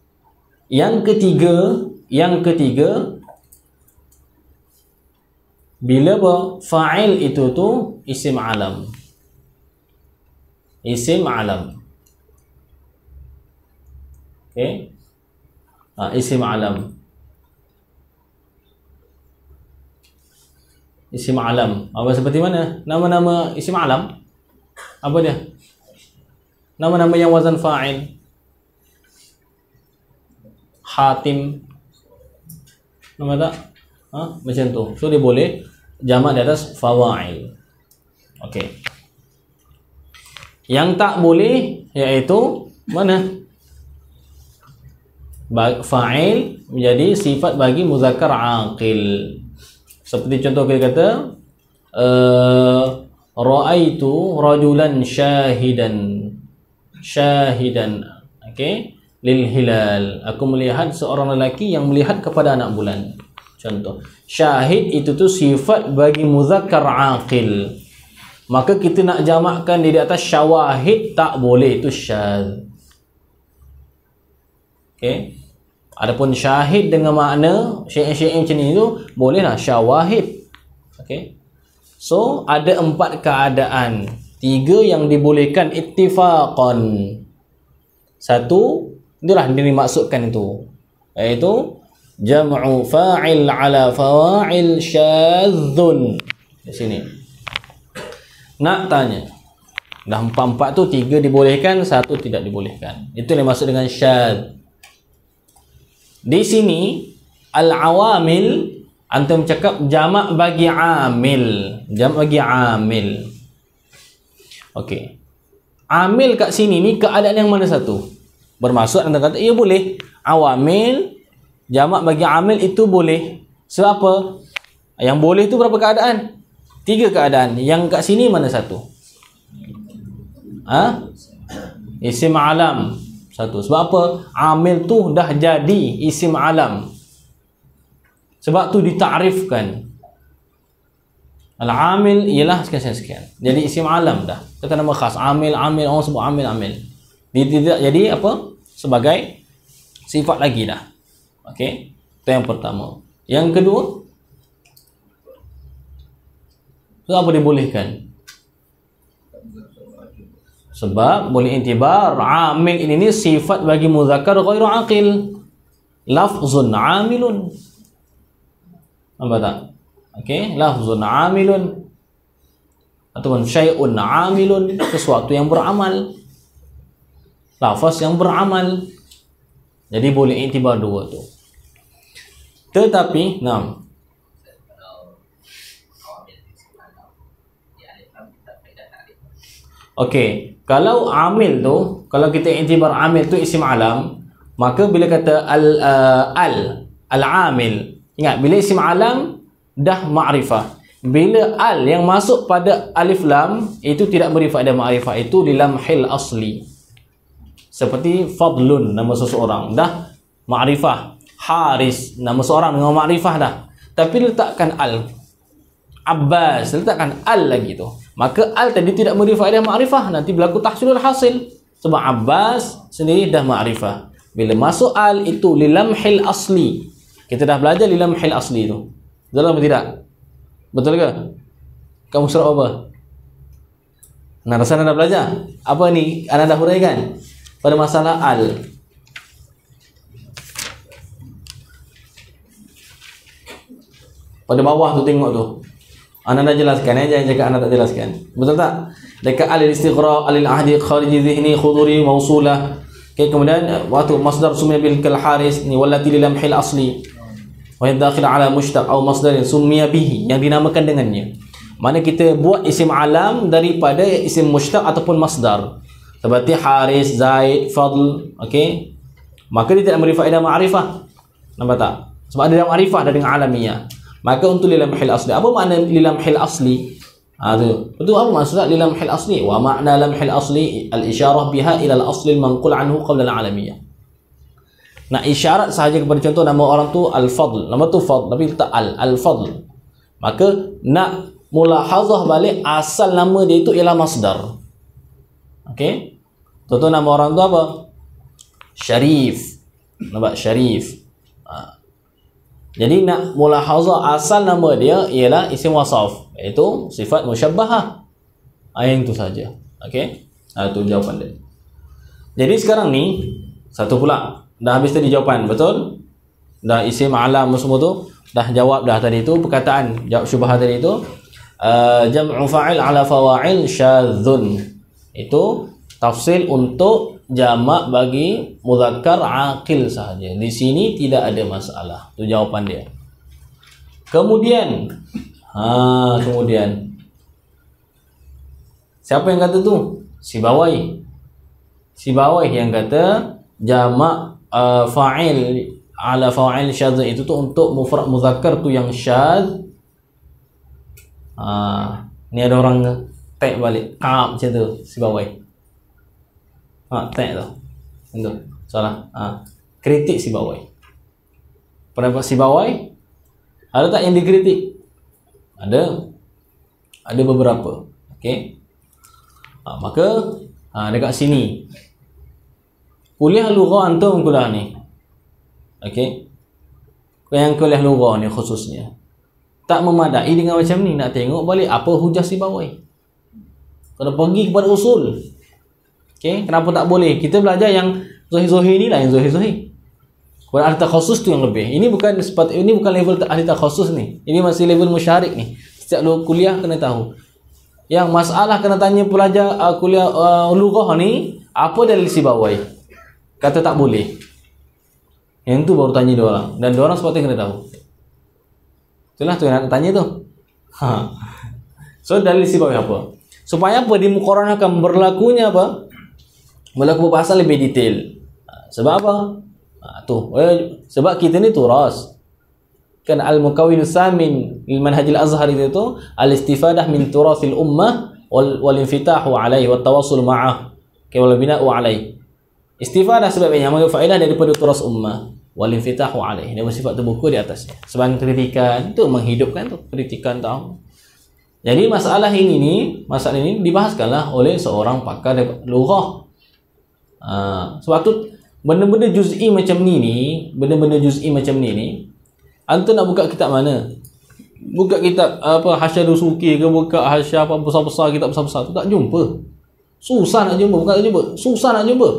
Yang ketiga Bila apa? Fa'il itu tu isim alam. Isim alam. Okey. Isim alam. Isim alam. Apa seperti mana? Nama-nama isim alam. Apa dia? Nama-nama yang wazan fa'il. Hatim. Nama tak? Macam tu. So dia boleh jamak di atas fawa'il. Okey. Yang tak boleh iaitu mana? Fa'il menjadi sifat bagi muzakkar aqil. Seperti contoh kita kata ra'aitu rajulan syahidan. Okey, lil hilal. Aku melihat seorang lelaki yang melihat kepada anak bulan. Contoh. Syahid itu tu sifat bagi muzakkar aqil. Maka kita nak jamakkan di atas syawahid tak boleh, itu syadz. Okey. Adapun syahid dengan makna syai'-syai' macam ni tu bolehlah syawahid. Okey. So ada 4 keadaan. 3 yang dibolehkan ittifaqan. 1 itulah yang dimaksudkan itu, iaitu jam'u fa'il ala fawa'il syadzun. Di sini. Nak tanya. Dah 4 tu 3 dibolehkan, 1 tidak dibolehkan. Itu yang dimaksud dengan syadz. Di sini al-awamil antum cakap jamak bagi amil. Jamak bagi amil. Okey. Amil kat sini ni keadaan yang mana satu? Bermaksud anda kata ya boleh. Awamil jamak bagi amil itu boleh. Sebab apa? Yang boleh tu berapa keadaan? 3 keadaan. Yang kat sini mana satu? Isim alam. Satu. Sebab apa? Amil tu dah jadi isim alam. Sebab tu ditarifkan. Al-amil ialah sekian-sekian. Jadi isim alam dah. Kata nama khas. Amil, orang sebut amil. Dia tidak jadi apa? Sebagai sifat lagi dah. Okey. Itu yang pertama. Yang kedua, itu apa dibolehkan? Sebab boleh intibar amil ini sifat bagi muzakkar ghairu aqil. Lafzun amilun. Nampak tak? Okey, lafzun amilun ataupun syai'un amilun, sesuatu yang beramal. Lafaz yang beramal. Jadi boleh intibar 2 tu. Tetapi, okey, kalau amil tu, kalau kita intibar amil tu isim alam, maka bila kata al-amil, ingat bila isim alam dah ma'rifah. Bila al yang masuk pada alif lam itu tidak beri faedah ma'rifah, itu di lamhil asli. Seperti fadlun, nama seseorang dah ma'rifah. Haris, nama seorang dengan ma'rifah dah. Tapi letakkan al. Abbas, letakkan al lagi tu. Maka al tadi tidak beri faedah ma'rifah, nanti berlaku tahsilul hasil. Sebab Abbas sendiri dah ma'rifah. Bila masuk al itu lilamhil asli. Kita dah belajar lilamhil asli tu. Betul atau tidak? Betul ke? Kamu surah apa? Nah, rasa anda dah belajar. Apa ni? Anda dah huraikan pada masalah al. Pada bawah tu tengok tu. Anda dah jelaskan, jangan cakap anda tak jelaskan. Betul tak? Dekat al-istighraq, al-ahdi khariji zihni khuduri mausulah. Okay, kemudian waktu masdar sumia bil kal haris ni wallati lilamhil asli. Wa dakhil ala mushtaq atau masdar sumia bihi, yang dinamakan dengannya. Mana kita buat isim alam daripada isim mushtaq ataupun masdar. Seperti haris, zaid, fadl, okey. Maka dia tidak memberi faedah ma'rifah. Nampak tak? Sebab ada ma'rifah dah dengan alamiah. Maka untuk lilamhil asli. Apa makna lilamhil asli? Tu. Betul apa maksudnya lilamhil asli? Wa makna lamhil asli al-isyarah biha ila al-asli al-manqul anhu qabla al-alamiyah. Nak isyarat sahaja kepada contoh nama orang tu al-fadl. Nama tu fadl tapi letak al-fadl. Maka nak mulahazah balik asal nama dia itu ialah masdar. Okey? Contoh nama orang tu apa? Syarif. Nampak? Syarif. Jadi nak mulahazah asal nama dia ialah isim wasaf, iaitu sifat musyabbahah. Yang itu saja. Okey. Itu jawapan dia. Jadi sekarang ni satu pula. Dah habis tadi jawapan, betul? Dah isim alam semua tu dah jawab dah tadi tu perkataan jawab syubhah tadi tu. Jam'u fa'il ala fawa'il syadzun. Itu tafsil untuk jamak bagi muzakkar aqil sahaja. Di sini tidak ada masalah. Itu jawapan dia. Kemudian siapa yang kata tu? Sibawai. Sibawai yang kata jamak fa'il ala fa'il syadz itu tu untuk mufrad muzakkar tu yang syadz. Ni ada orang tag balik macam tu Sibawai. Tag tu. Itu salah. Kritik Sibawai. Pendapat Sibawai ada tak yang dikritik? Ada beberapa. Okey. Maka dekat sini kuliah lughah antum kuliah ni. Okey. Yang kuliah lughah ni khususnya tak memadai dengan macam ni. Nak tengok balik apa hujah Sibawai. Kena pergi kepada usul. Okey, kenapa tak boleh? Kita belajar yang zahir-zahir ni lah, yang zahir-zahir. Kalau ahli takhasus tu yang lebih. Ini bukan level ahli takhasus ni. Ini masih level musyarik ni. Setiap kuliah kena tahu. Yang masalah kena tanya pelajar kuliah lughah ni, apa dalil Sibawai? Kata tak boleh. Yang tu baru tanya dia orang. Dan dia orang sepatutnya kena tahu. Itulah tu yang nak tanya tu. So dalil Sibawai apa? Supaya apa? Dimuqaranahkan berlakunya apa? Berlaku bahasa lebih detail. Sebab apa? Sebab kita ni turas. Kan al-mukawwin samin lil manhajil azhar itu al-istifadah min turasil ummah wal infitahu alaihi wat tawassul ma'ah wal bina'u alaihi. Istifadah sebabnya mengambil faedah daripada turas ummah wal infitahu alaihi. Dia bersifat terbuka di atasnya. Sebagai kritikan tu menghidupkan tu kritikan tahu. Jadi masalah ini dibahaskanlah oleh seorang pakar lughah. Sebab tu benda-benda juz'i macam ni, antum nak buka kitab mana? Buka kitab apa Hasyadu Suki ke, buka Hasya apa besar-besar, kitab besar-besar tu tak jumpa. Susah nak jumpa, bukan tak jumpa. Susah nak jumpa.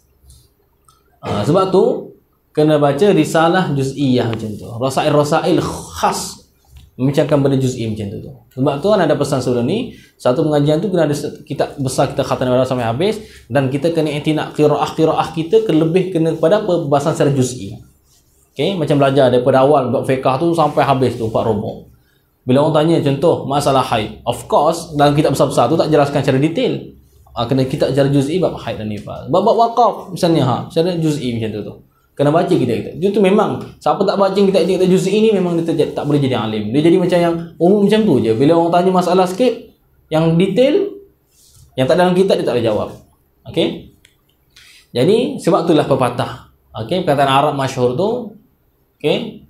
Sebab tu kena baca risalah juz'iyah macam tu. Rasail khas membincangkan benda juz'i macam tu. Sebab tu ada pesan sebelum ni, satu pengajian tu kena ada kitab besar kita khatam sampai habis, dan kita kena i'tina' qiraah kita lebih kena kepada pembahasan secara juz'i. Okey, macam belajar daripada awal bab fiqh tu sampai habis tu 4 robok. Bila orang tanya contoh masalah haid, of course dalam kitab besar-besar tu tak jelaskan secara detail. Kena kitab secara juz'i bab haid dan nifas. Bab waqaf misalnya secara juz'i macam tu. Kena baca kita. Itu memang siapa tak baca kita juz'i ni memang dia tak boleh jadi alim. Dia jadi macam yang umum macam tu je. Bila orang tanya masalah sikit yang detail yang tak dalam kitab dia tak boleh jawab. Okey. Jadi sebab itulah pepatah. Okey, perkataan Arab masyhur tu okey.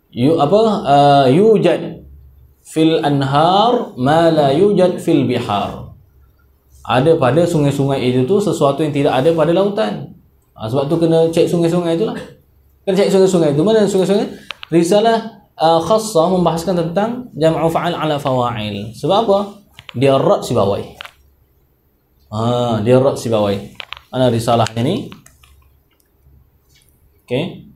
Yujad fil anhar ma la yujad fil bihar. Ada pada sungai-sungai itu tu sesuatu yang tidak ada pada lautan. Sebab tu kena cek sungai-sungai itulah. Kena cek sungai-sungai itu. Mana sungai-sungai? Risalah khassah membahaskan tentang jam'u fa'al ala fawa'il. Sebab apa? Dia rad Sibawai. Dia rad Sibawai. Mana risalahnya ni? Okey.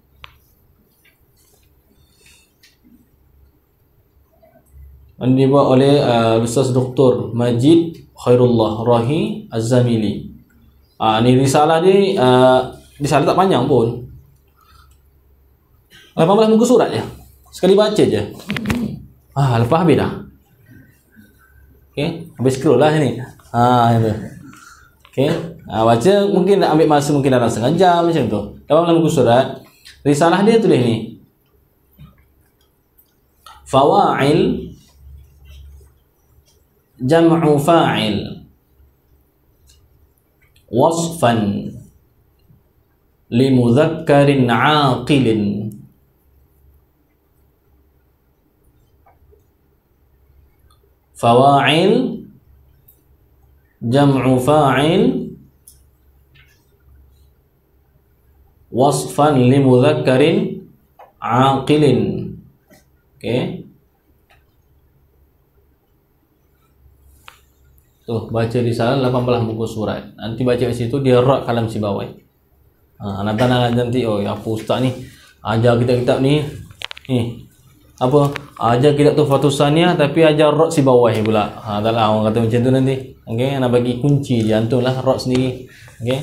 Ini dibuat oleh Ustaz Dr. Majid Khairullah Rahi Az-Zamili. Ni risalah ni risalah tak panjang pun. 18 muka surat je. Sekali baca je. Lepas habis dah. Okey, habis scroll lah sini. Itu. Okey, baca mungkin nak ambil masa mungkin dalam setengah jam macam tu. 18 muka surat. Risalah dia tulis ni. Fawa'il jam'u fa'il wasfan limudhakkarin 'aqilin fawa'il jam'u fa'il wasfan limudhakkarin aqilin. Okey. Tuh, baca risalah 18 muka surat. Nanti baca kat situ dia rak kalam si bawah. Nanti apa ustaz ni ajar kitab-kitab ni apa ajar kitab tu Fathus Saniyah tapi ajar rak si bawah pula. Taklah orang kata macam tu nanti. Okey, nak bagi kunci dia antumlah rak sendiri. Okey.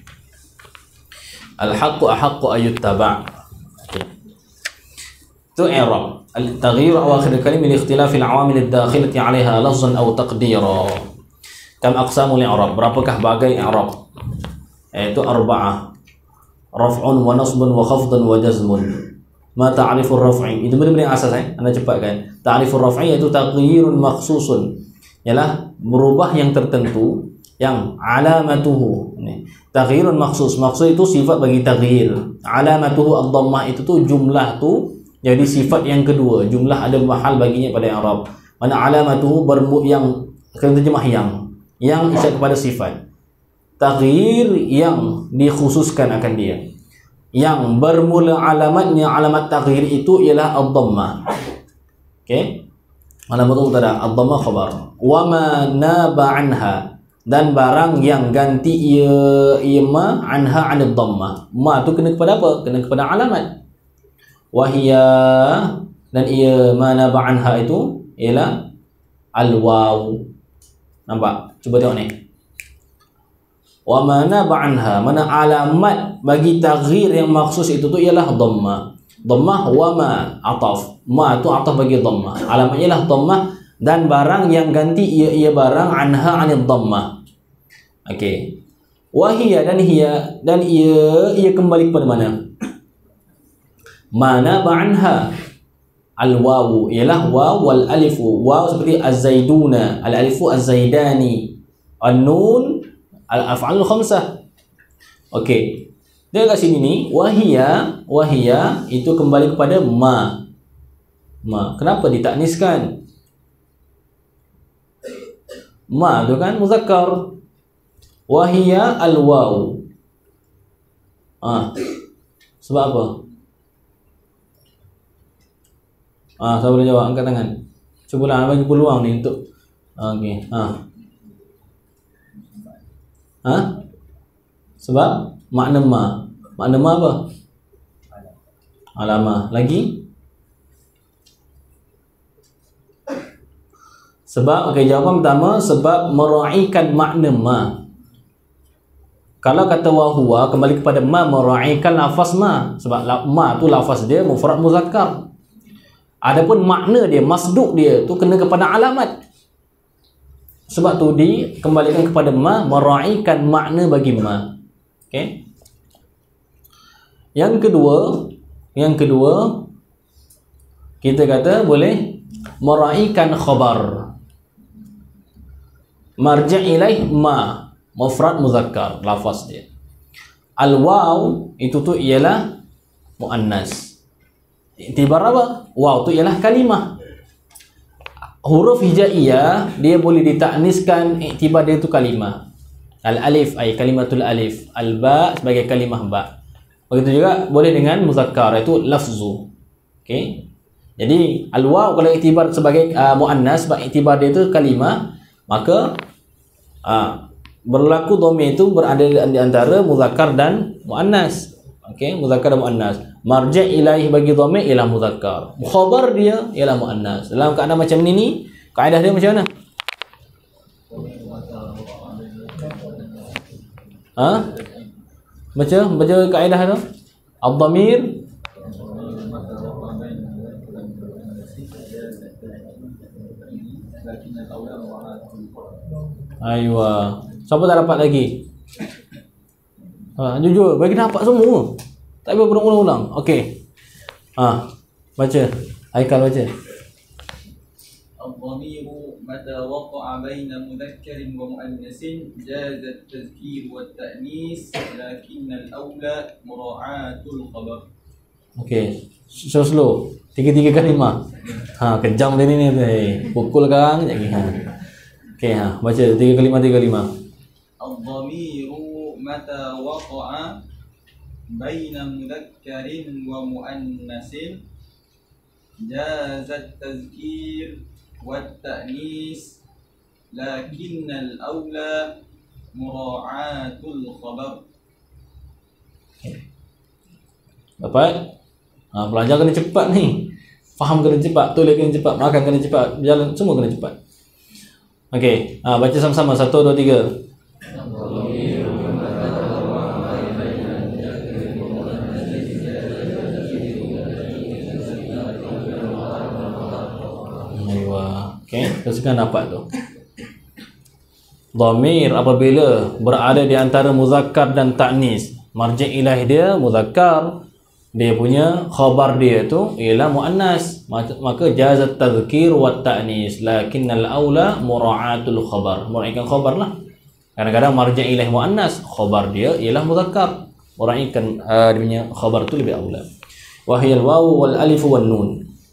Al-haqqu ahaqqu ayyuttaba'. Okey. Tu i'rab. Al-taghyir awakhir al-kalim li ikhtilaf al-awamil ad-dakhilati 'alayha lafzan aw taqdira. Kam aqsamul i'rab? Berapakah bagai i'rab? Iaitu arba'ah. Raf'un wa nasbun wa khafdun wa jazmun. Ma ta'rifur raf'i? Itu benar-benar yang asas Anda cepatkan. Ta'rifur raf'i iaitu taghyirun makhsusun. Ialah merubah yang tertentu yang alamatuhu. Taghyirun makhsus. Maksud itu sifat bagi taghyir. Alamatuhu ad-dhammah itu tu jumlah tu jadi sifat yang kedua. Jumlah ada mahal baginya pada i'rab. Mana alamatuhu yang kena terjemah yang isyarat kepada sifat. Taghyir yang dikhususkan akan dia. Yang bermula alamatnya, alamat taghyir itu ialah ad-dhammah. Okey. Alamat itu mubtada, ad-dhammah khabar. Wa ma naba anha, dan barang yang ganti ia ma anha 'anid dhammah. Ma tu kena kepada apa? Kena kepada alamat. Wa hiya, dan ia ma naba anha itu ialah al-waw. Nampak? Cuba tengok ni. Wa mana ba'anha, mana alamat bagi taghyir yang makhsus itu tu ialah dhammah. Dhammah wa ma ataf. Ma tu ataf bagi dhammah. Alamatnya ialah dhammah dan barang yang ganti ia barang anha 'anil dhammah. Okey. Wa hiya, dan ia kembali kepada mana? Mana ba'anha. Al-wawu ialah waw wal alifu. Waw seperti az-zaiduna, al-alifu az-zaidani, an-nun al-af'alul khamsah. Okey. Dia kat sini ni wahia itu kembali kepada ma. Kenapa ditakniskan? Ma tu kan muzakkar. Wahia al-waw. Sebab apa? Saya boleh jawab, angkat tangan. Cubalah bagi peluang ni untuk okey. Sebab makna ma. Makna ma apa? Alamah. Lagi? Sebab, okey, jawapan pertama sebab meraihkan makna ma. Kalau kata wa huwa kembali kepada ma, meraihkan lafaz ma. Sebab ma tu lafaz dia mufrad muzakkar. Adapun makna dia, masduk dia tu kena kepada alamat. Sebab tu dikembalikan kepada ma, meraihkan makna bagi ma. Okey. Yang kedua kita kata boleh meraihkan khabar. Marja' ilaih ma, mufrad muzakkar, lafaz dia. Al-waw itu tu ialah muannas. Iktibar apa? Waw tu ialah kalimah. Huruf hijaiyah dia boleh ditakniskan, iktibar dia tu kalimah. Al-alif ay kalimatul alif, al-ba sebagai kalimah ba. Begitu juga boleh dengan muzakkar iaitu lafzu. Okey. Jadi al-waw kalau iktibar sebagai muannas, sebab iktibar dia tu kalimah, maka berlaku dhamir itu berada di antara muzakkar dan muannas. Okey, muzakkar dan muannas. Marja' ilaih bagi dhamir ialah muzakkar. Khabar dia ialah muannas. Dalam keadaan macam ni kaedah dia macam mana? Baca kaedah tu. Ad-dhamir aywa. Siapa tak dapat lagi? Jujur, bagi dapat semua. Tak boleh ulang-ulang. Okey. Baca. Haikal baca. الضمير متى وقع بين مذكر ومؤنث جاز التذكير والتأنيث لكن الأولى مراعاة الخبر. Okey. Slow. 3 kalimah. Kejam dia ni. Pukul sekarang lagi. Okey, baca 3 kalimah. الضمير متى وقع بين مذكر ومؤنث جاز التذكير والتأنيث لكن الأولى مراعاة الخبر. Dapat? Belajar kena cepat ni. Faham kena cepat, tulis kena cepat, makan kena cepat, berjalan semua kena cepat. Okey, baca sama-sama 1 2 3. Okey, teruskan dapat tu. Dhamir apabila berada di antara muzakkar dan ta'nis, marji' ilaih dia muzakkar, dia punya khabar dia tu ialah muannas, maka jazat tadhkir wa ta'nis, lakinnal aula mura'atul khabar. Muraikan khabar lah. Kadang-kadang marji' ilaih muannas, khabar dia ialah muzakkar, muraikan dia punya khabar tu lebih aula. Wa hiyal wawu wal alif wan nun.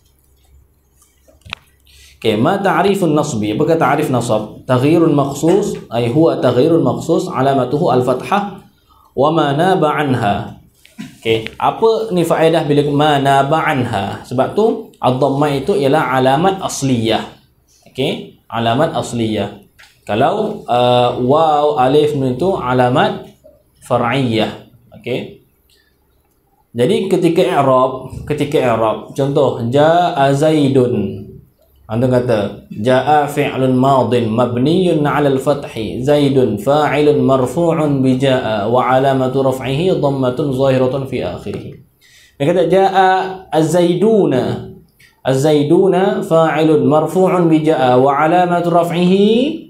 Okay, ma ta'rifun nasbi, apakah ta'rif nasab? Taghyirun maqsus, ay huwa taghyirun maqsus, alamatuhu al-fathah wa ma naba anha. Okay, apa ni faedah bila ma naba anha? Sebab tu ad-dhammah itu ialah alamat asliyah. Okay, alamat asliyah. Kalau waw alif nun itu alamat far'iyah. Okay, jadi ketika i'rab, contoh jaa zaidun, anda kata jaa fi'lun madin mabniyun 'ala al-fathi, zaidun fa'ilun marfu'un bi jaa wa 'alamatu raf'ihi dhammatun zahiratun fi akhirih. Dia kata jaa az-zaiduna, az-zaiduna fa'ilun marfu'un bi jaa wa 'alamatu raf'ihi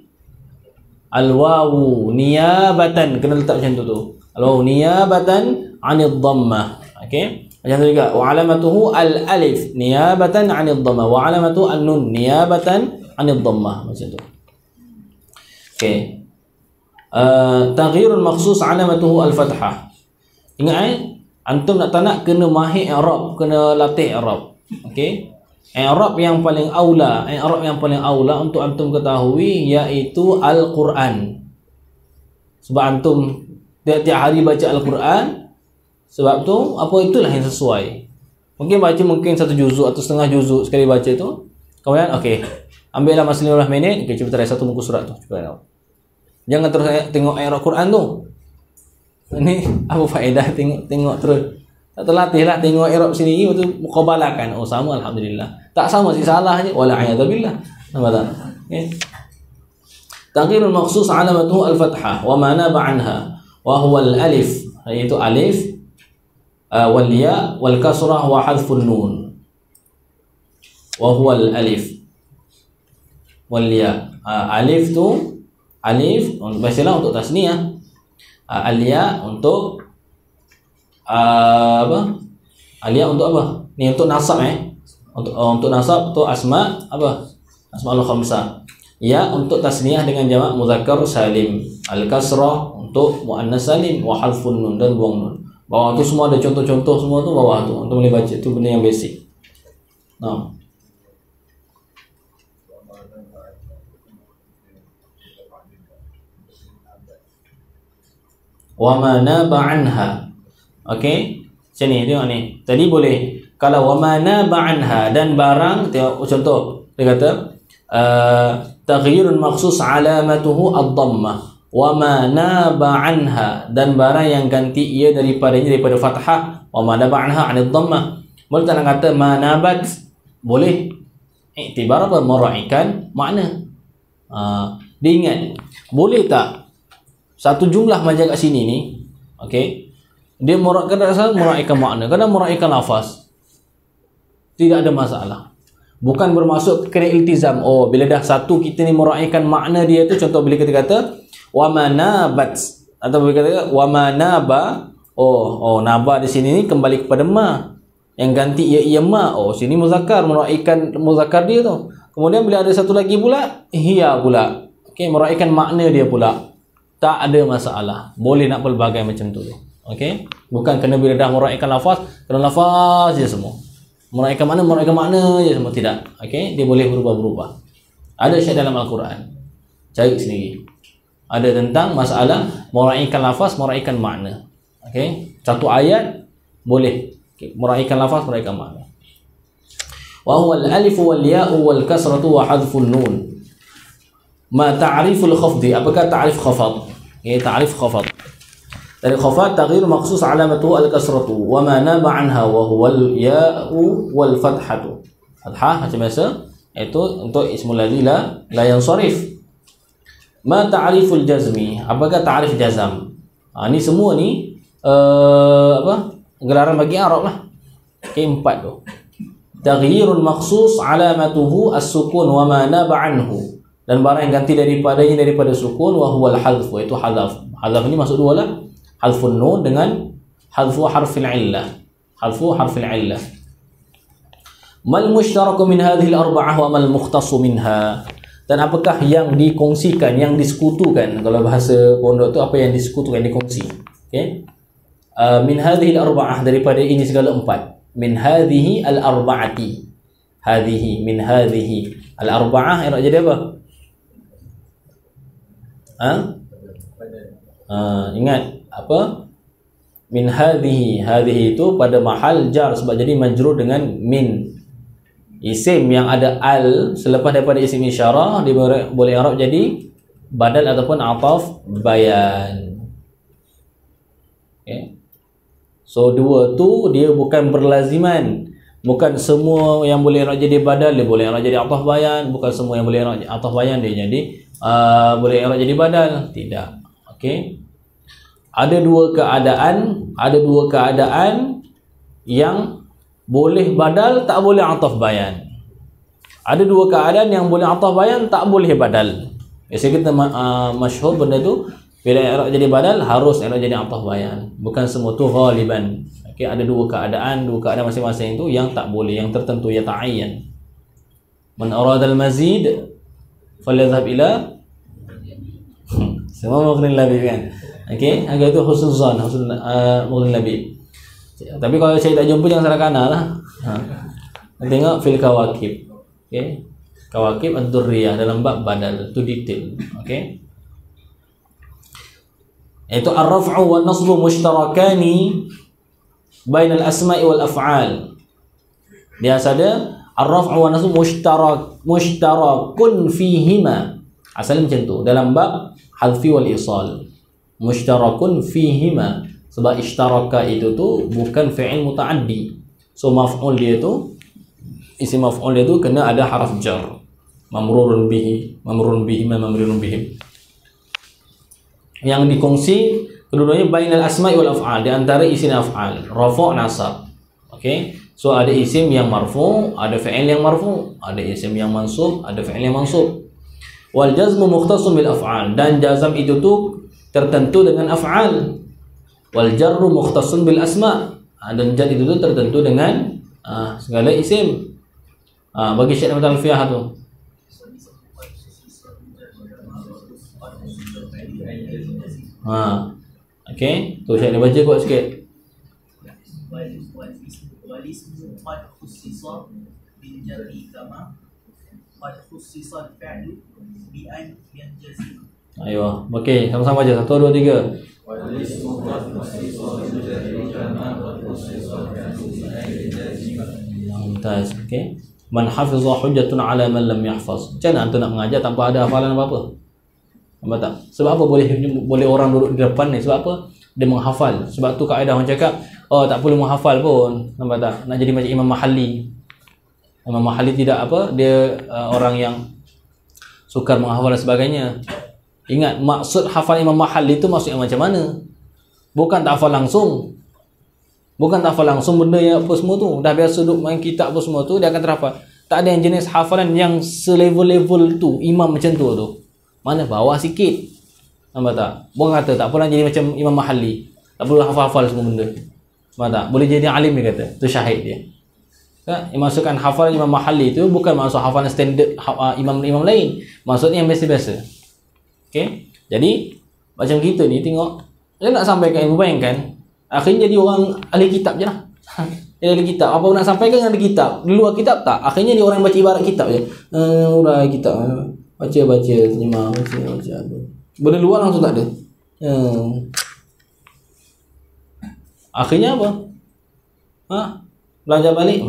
al-wawu niyabatan, kena letak macam tu. Al-wawu niyabatan 'anil dhammah. Okey, macam tu juga wa alamatuhu al-alif niyabatan 'anil dhammah wa alamatu an-nun niyabatan 'anil dhammah, macam tu. Okey. Taghyirun makhsus alamatuhu al-fathah. Ingat antum nak tak nak kena mahir i'rab, kena latih i'rab. Okey. I'rab yang paling aula untuk antum ketahui iaitu al-Quran. Sebab antum tiap-tiap hari baca al-Quran, sebab tu apa itulah yang sesuai. Mungkin baca satu juzuk atau setengah juzuk sekali baca tu. Kemudian okey, ambillah masa 15 minit, okey cuba try satu muka surat tu. Cuba. Jangan terus tengok ayat Al-Quran tu. Ini apa faedah tengok terus. Tak terlatih lah tengok Arab sini, betul muqabalakan. Oh sama, alhamdulillah. Tak sama sih, salah je. Wala a'yadzabillah. Nampak tak? Okey. Taghyirul maqsus alamatuhu al-fathah wa ma naba anha wa huwa al-alif, iaitu alif, wal ya wal kasrah wa hadfun nun. Wa huwa al-alif wal ya. Alif tu alif biasalah untuk tasniyah. Al-ya untuk apa? Al-ya untuk apa? Ni untuk nasab untuk nasab tu asma apa? Asmaul khamsah. Ya untuk tasniyah dengan jamak muzakkar salim. Al-kasrah untuk muannas salim wa hadfun nun dan buang nun. Bawah tu semua ada contoh-contoh semua tu bawah tu. Untuk boleh baca tu benda yang basic. Nah. Wa ma naba anha. Okey. Sini tengok ni. Tadi boleh kalau wa ma naba anha dan barang, tengok contoh. Dia kata taghyirun makhsus alamatuhu ad-dhammah. Wa ma naba anha dan barang yang ganti ia daripada fathah. Wa ma naba anha 'anil dhammah. Boleh tak nak kata ma nabat? Boleh. Iktibar apa? Meraihkan makna. Diingat. Boleh tak satu jumlah macam kat sini ni, okey, dia meraihkan makna, kadang meraihkan lafaz, tidak ada masalah. Bukan bermaksud kena iltizam. Oh, bila dah satu kita ni meraihkan makna dia tu, contoh bila kita kata wa manabat atau bila kita kata wa manaba, oh naba di sini ni kembali kepada ma, yang ganti ia ma. Oh, sini muzakkar, meraihkan muzakkar dia tu. Kemudian bila ada satu lagi pula hiya pula, okey, meraihkan makna dia pula. Tak ada masalah. Boleh nak pelbagai macam tu. Okey? Bukan kena bila dah meraihkan lafaz, kena lafaz je semua. Meraihkan makna je semua, tidak. Okey? Dia boleh berubah-berubah. Ada syarat dalam Al-Quran. Cari sendiri. Ada tentang masalah meraihkan lafaz, meraihkan makna. Okey, satu ayat boleh meraihkan lafaz, meraihkan makna. Wa huwa al-alif wal ya'u wal kasratu wa hadfun nun. Ma ta'riful khafdi, apakah ta'rif khafad? Ta'rif khafad. Dari khafad taghyir makhsus alamatu al-kasratu wa ma naba anha wa huwa al-ya'u wal fathatu. Fathah macam biasa, itu untuk ismul ladzi la yansarif. Ma ta'riful jazmi, apakah ta'rif jazam? Ni semua ni gelaran bagi Arab lah. Empat tu. Taghyirun makhsus alamatuhu as-sukun wa ma naba anhu, dan barang yang ganti daripadanya daripada sukun, wa huwa al-hadf, iaitu hadaf. Hadaf ni maksud dua lah, hadfun nun dengan hadfu harfil illah. Hadfu harfil illah. Mal mushtaraku min hadhihi al-arba'ah wa mal mukhtassu minha, dan apakah yang dikongsikan, yang disekutukan? Kalau bahasa pondok tu apa yang disekutukan, dikongsi. Okey. Min hadhihi al-arba'ah, daripada ini segala empat. Min hadhihi al-arba'ati. Hadhihi, min hadhihi al-arba'ah, nak jadi apa? Ingat apa? Min hadhihi, hadhihi itu pada mahal jar, sebab jadi majrur dengan min. Isim yang ada al selepas daripada isim isyarah, dia boleh i'rab jadi badal ataupun ataf bayan. Okay. So dua tu dia bukan berlaziman. Bukan semua yang boleh i'rab jadi badal dia boleh i'rab jadi ataf bayan, bukan semua yang boleh i'rab ataf bayan dia jadi boleh i'rab jadi badal. Tidak. Okey. Ada dua keadaan yang boleh badal, tak boleh ataf bayan. Ada dua keadaan yang boleh ataf bayan, tak boleh badal. Biasa kita masyhur benda tu, bila i'rab jadi badal harus i'rab jadi ataf bayan. Bukan semua tu ghaliban. Okey, ada dua keadaan masing-masing itu yang tak boleh, yang tertentu, ya ta'ayyan. Man arada al-mazid falyadhhab ila semua mughnil labib kan. Okey, agak itu husnul zan, mughnil labib. Tapi kalau saya tak jumpa jangan salah kanan lah. Tengok fil kawakib. Okey. Kawakib ad-durriyah dalam bab badal, tu detail. Okey. Itu ar-raf'u wan nasbu mushtarakani bainal asma'i wal af'al. Biasa ada ar-raf'u wan nasbu mushtarakun fihima. Asalnya macam tu dalam bab hadfi wal isal. Mushtarakun fihima, sebab ishtaraka itu tu bukan fi'il muta'addi. So maf'ul dia tu, isim maf'ul dia tu kena ada haraf jar. Mamrurun bihi, mamrurun bihi, mamrurun bihi. Yang dikongsi kedua-duanya bainal asma'i wal af'al, di antara isim af'al, rafa' nasab. Okey. So ada isim yang marfu', ada fi'il yang marfu', ada isim yang mansub, ada fi'il yang mansub. Wal jazmu mukhtassun bil af'al, dan jazam itu tu tertentu dengan af'al. Wal jarru mukhtassun bil asma', dan jar itu tu tertentu dengan segala isim. Bagi Syekh Ahmad Al-Alfiyah tu. Okey, tu Syekh dia baca kuat sikit. Walismu qad khussisa bil jarri kama qad khussisa al-fi'lu bi an yanjazim. Ayo, okey, sama-sama baca 1 2 3. Walismu qad khussisa bil jarri kama qad khussisa al-fi'lu bi an yanjazim. Mumtaz. Okey. Man hafiza hujjatun ala man lam yahfaz. Macam mana antum nak mengajar tanpa ada hafalan apa-apa? Nampak tak? Sebab apa boleh orang duduk di depan ni? Sebab apa? Dia menghafal. Sebab tu kaedah orang cakap, oh tak perlu menghafal pun. Nampak tak? Nak jadi macam Imam Mahalli. Imam Mahalli tidak apa? Dia orang yang sukar menghafal dan sebagainya. Ingat, maksud hafal Imam Mahalli itu maksud yang macam mana? Bukan tak hafal langsung. Bukan tak hafal langsung benda yang apa semua tu. Dah biasa duduk main kitab apa semua tu, dia akan terhafal. Tak ada yang jenis hafalan yang selevel-level tu, imam macam tu. Mana bawah sikit. Nampak tak? Bukan kata tak pernah jadi macam Imam Mahalli. Tak perlu hafal-hafal semua benda. Nampak tak? Boleh jadi alim dia kata. Itu syahid dia. Tak? Maksudkan hafalan Imam Mahalli tu bukan maksud hafalan standard imam-imam lain. Maksudnya yang biasa-biasa. Okey? Jadi, macam kita ni tengok, dia nak sampaikan ilmu, bayangkan. Akhirnya jadi orang ahli kitab je lah. Dia ahli kitab. Apa nak sampaikan ahli kitab. Di luar kitab tak. Akhirnya dia orang baca ibarat kitab je. Urai kitab. Baca-baca. Terjemah. Baca. Benda luar langsung tak ada. Akhirnya apa? Belajar balik.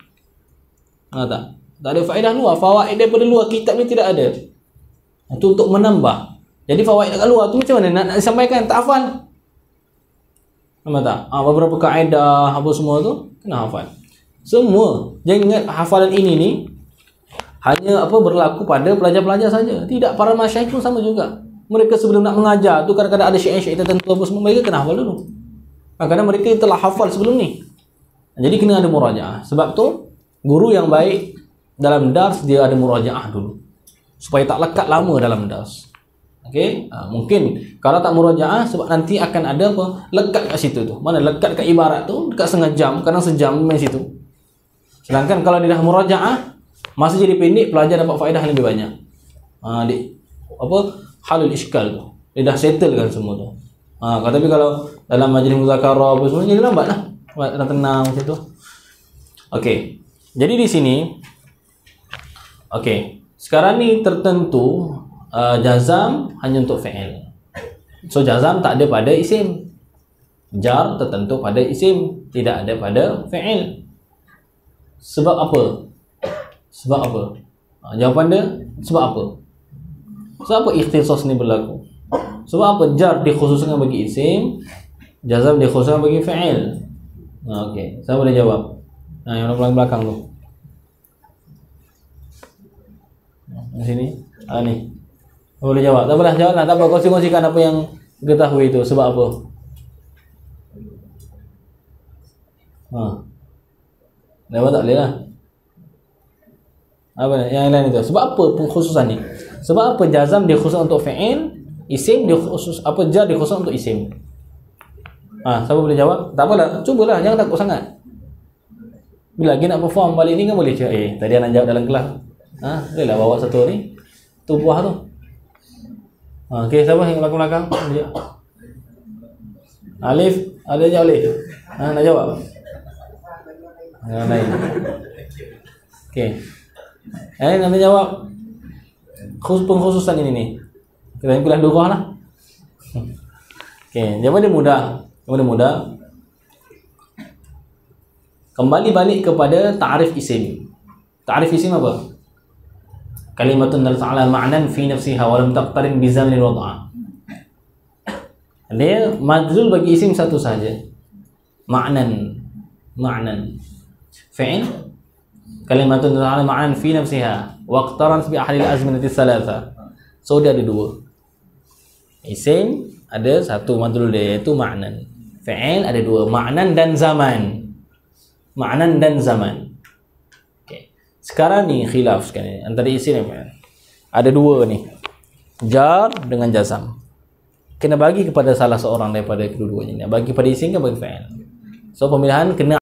Tak ada faedah luar. Fawaid daripada luar kitab ni tidak ada. Itu untuk menambah. Jadi fawaid dekat luar tu macam mana nak disampaikan? Tak hafal. Nampak tak? Beberapa kaedah apa semua tu kena hafal. Semua. Jangan ingat hafalan ini ni hanya berlaku pada pelajar-pelajar saja. Tidak, para masyayikh pun sama juga. Mereka sebelum nak mengajar tu kadang-kadang ada syair-syair tertentu apa semua, mereka kena hafal dulu. Kadang-kadang mereka telah hafal sebelum ni. Jadi kena ada murajaah. Sebab tu guru yang baik dalam dars dia ada murajaah dulu. Supaya tak lekat lama dalam dars. Okey, mungkin kalau tak murajaah sebab nanti akan ada lekat kat situ tu. Mana lekat kat ibarat tu dekat setengah jam, kadang sejam main situ. Sedangkan kalau dia dah murajaah, masa jadi pendek, pelajar dapat faedah yang lebih banyak. Halul iskal tu. Dia dah settle kan semua tu. Tapi kalau dalam majlis muzakarah apa semua jadi lambat lah. Tenang macam tu. Okey. Jadi di sini sekarang ni tertentu jazam hanya untuk fi'il. So jazam tak ada pada isim. Jar tertentu pada isim, tidak ada pada fi'il. Sebab apa? Jawapan dia sebab apa? Sebab apa ikhtisas ni berlaku? Sebab apa jar dikhususkan bagi isim, jazam dikhususkan bagi fi'il? Okey, siapa boleh jawab? Yang orang belakang tu. Di sini. Ni. Boleh jawab. Tak apalah, jawablah. Tak apa, kongsi-kongsikan apa yang ketahui itu. Sebab apa? Jawab tak boleh lah. Apa yang lain itu? Sebab apa pengkhususan ni? Sebab apa jazam dia khusus untuk fi'il, isim dia khusus, jar dia khusus untuk isim? Siapa boleh jawab? Tak apalah, cubalah, jangan takut sangat. Bila lagi nak perform balik ni kan boleh cakap, tadi anak jawab dalam kelas. Bolehlah bawa satu ni. Tu buah tu. Okey, siapa yang belakang-belakang? Alif, ada je Alif. Nak jawab? Yang lain. Okey. Nak jawab pengkhususan ini ni. Kita kuliah durah lah. Okey, jawapan dia mudah. Kembali balik kepada ta'rif isim. Ta'rif isim apa? Kalimatun dal ta'ala ma'nan fi nafsiha wa lam taqtarin bi zamanil wad'a. Dia majzul bagi isim satu saja. Ma'nan. Fi'il kalimatun dal ta'ala ma'nan fi nafsiha wa iqtaran bi ahli al-azminati thalatha. So dia ada dua. Isim ada satu majzul dia iaitu ma'nan. Fi'il ada dua, ma'nan dan zaman. Sekarang ni khilaf sekarang ni antara isim ni. Ada dua ni. Jar dengan jazam. Kena bagi kepada salah seorang daripada kedua-duanya. Bagi pada isim ke bagi fi'il. So pemilihan kena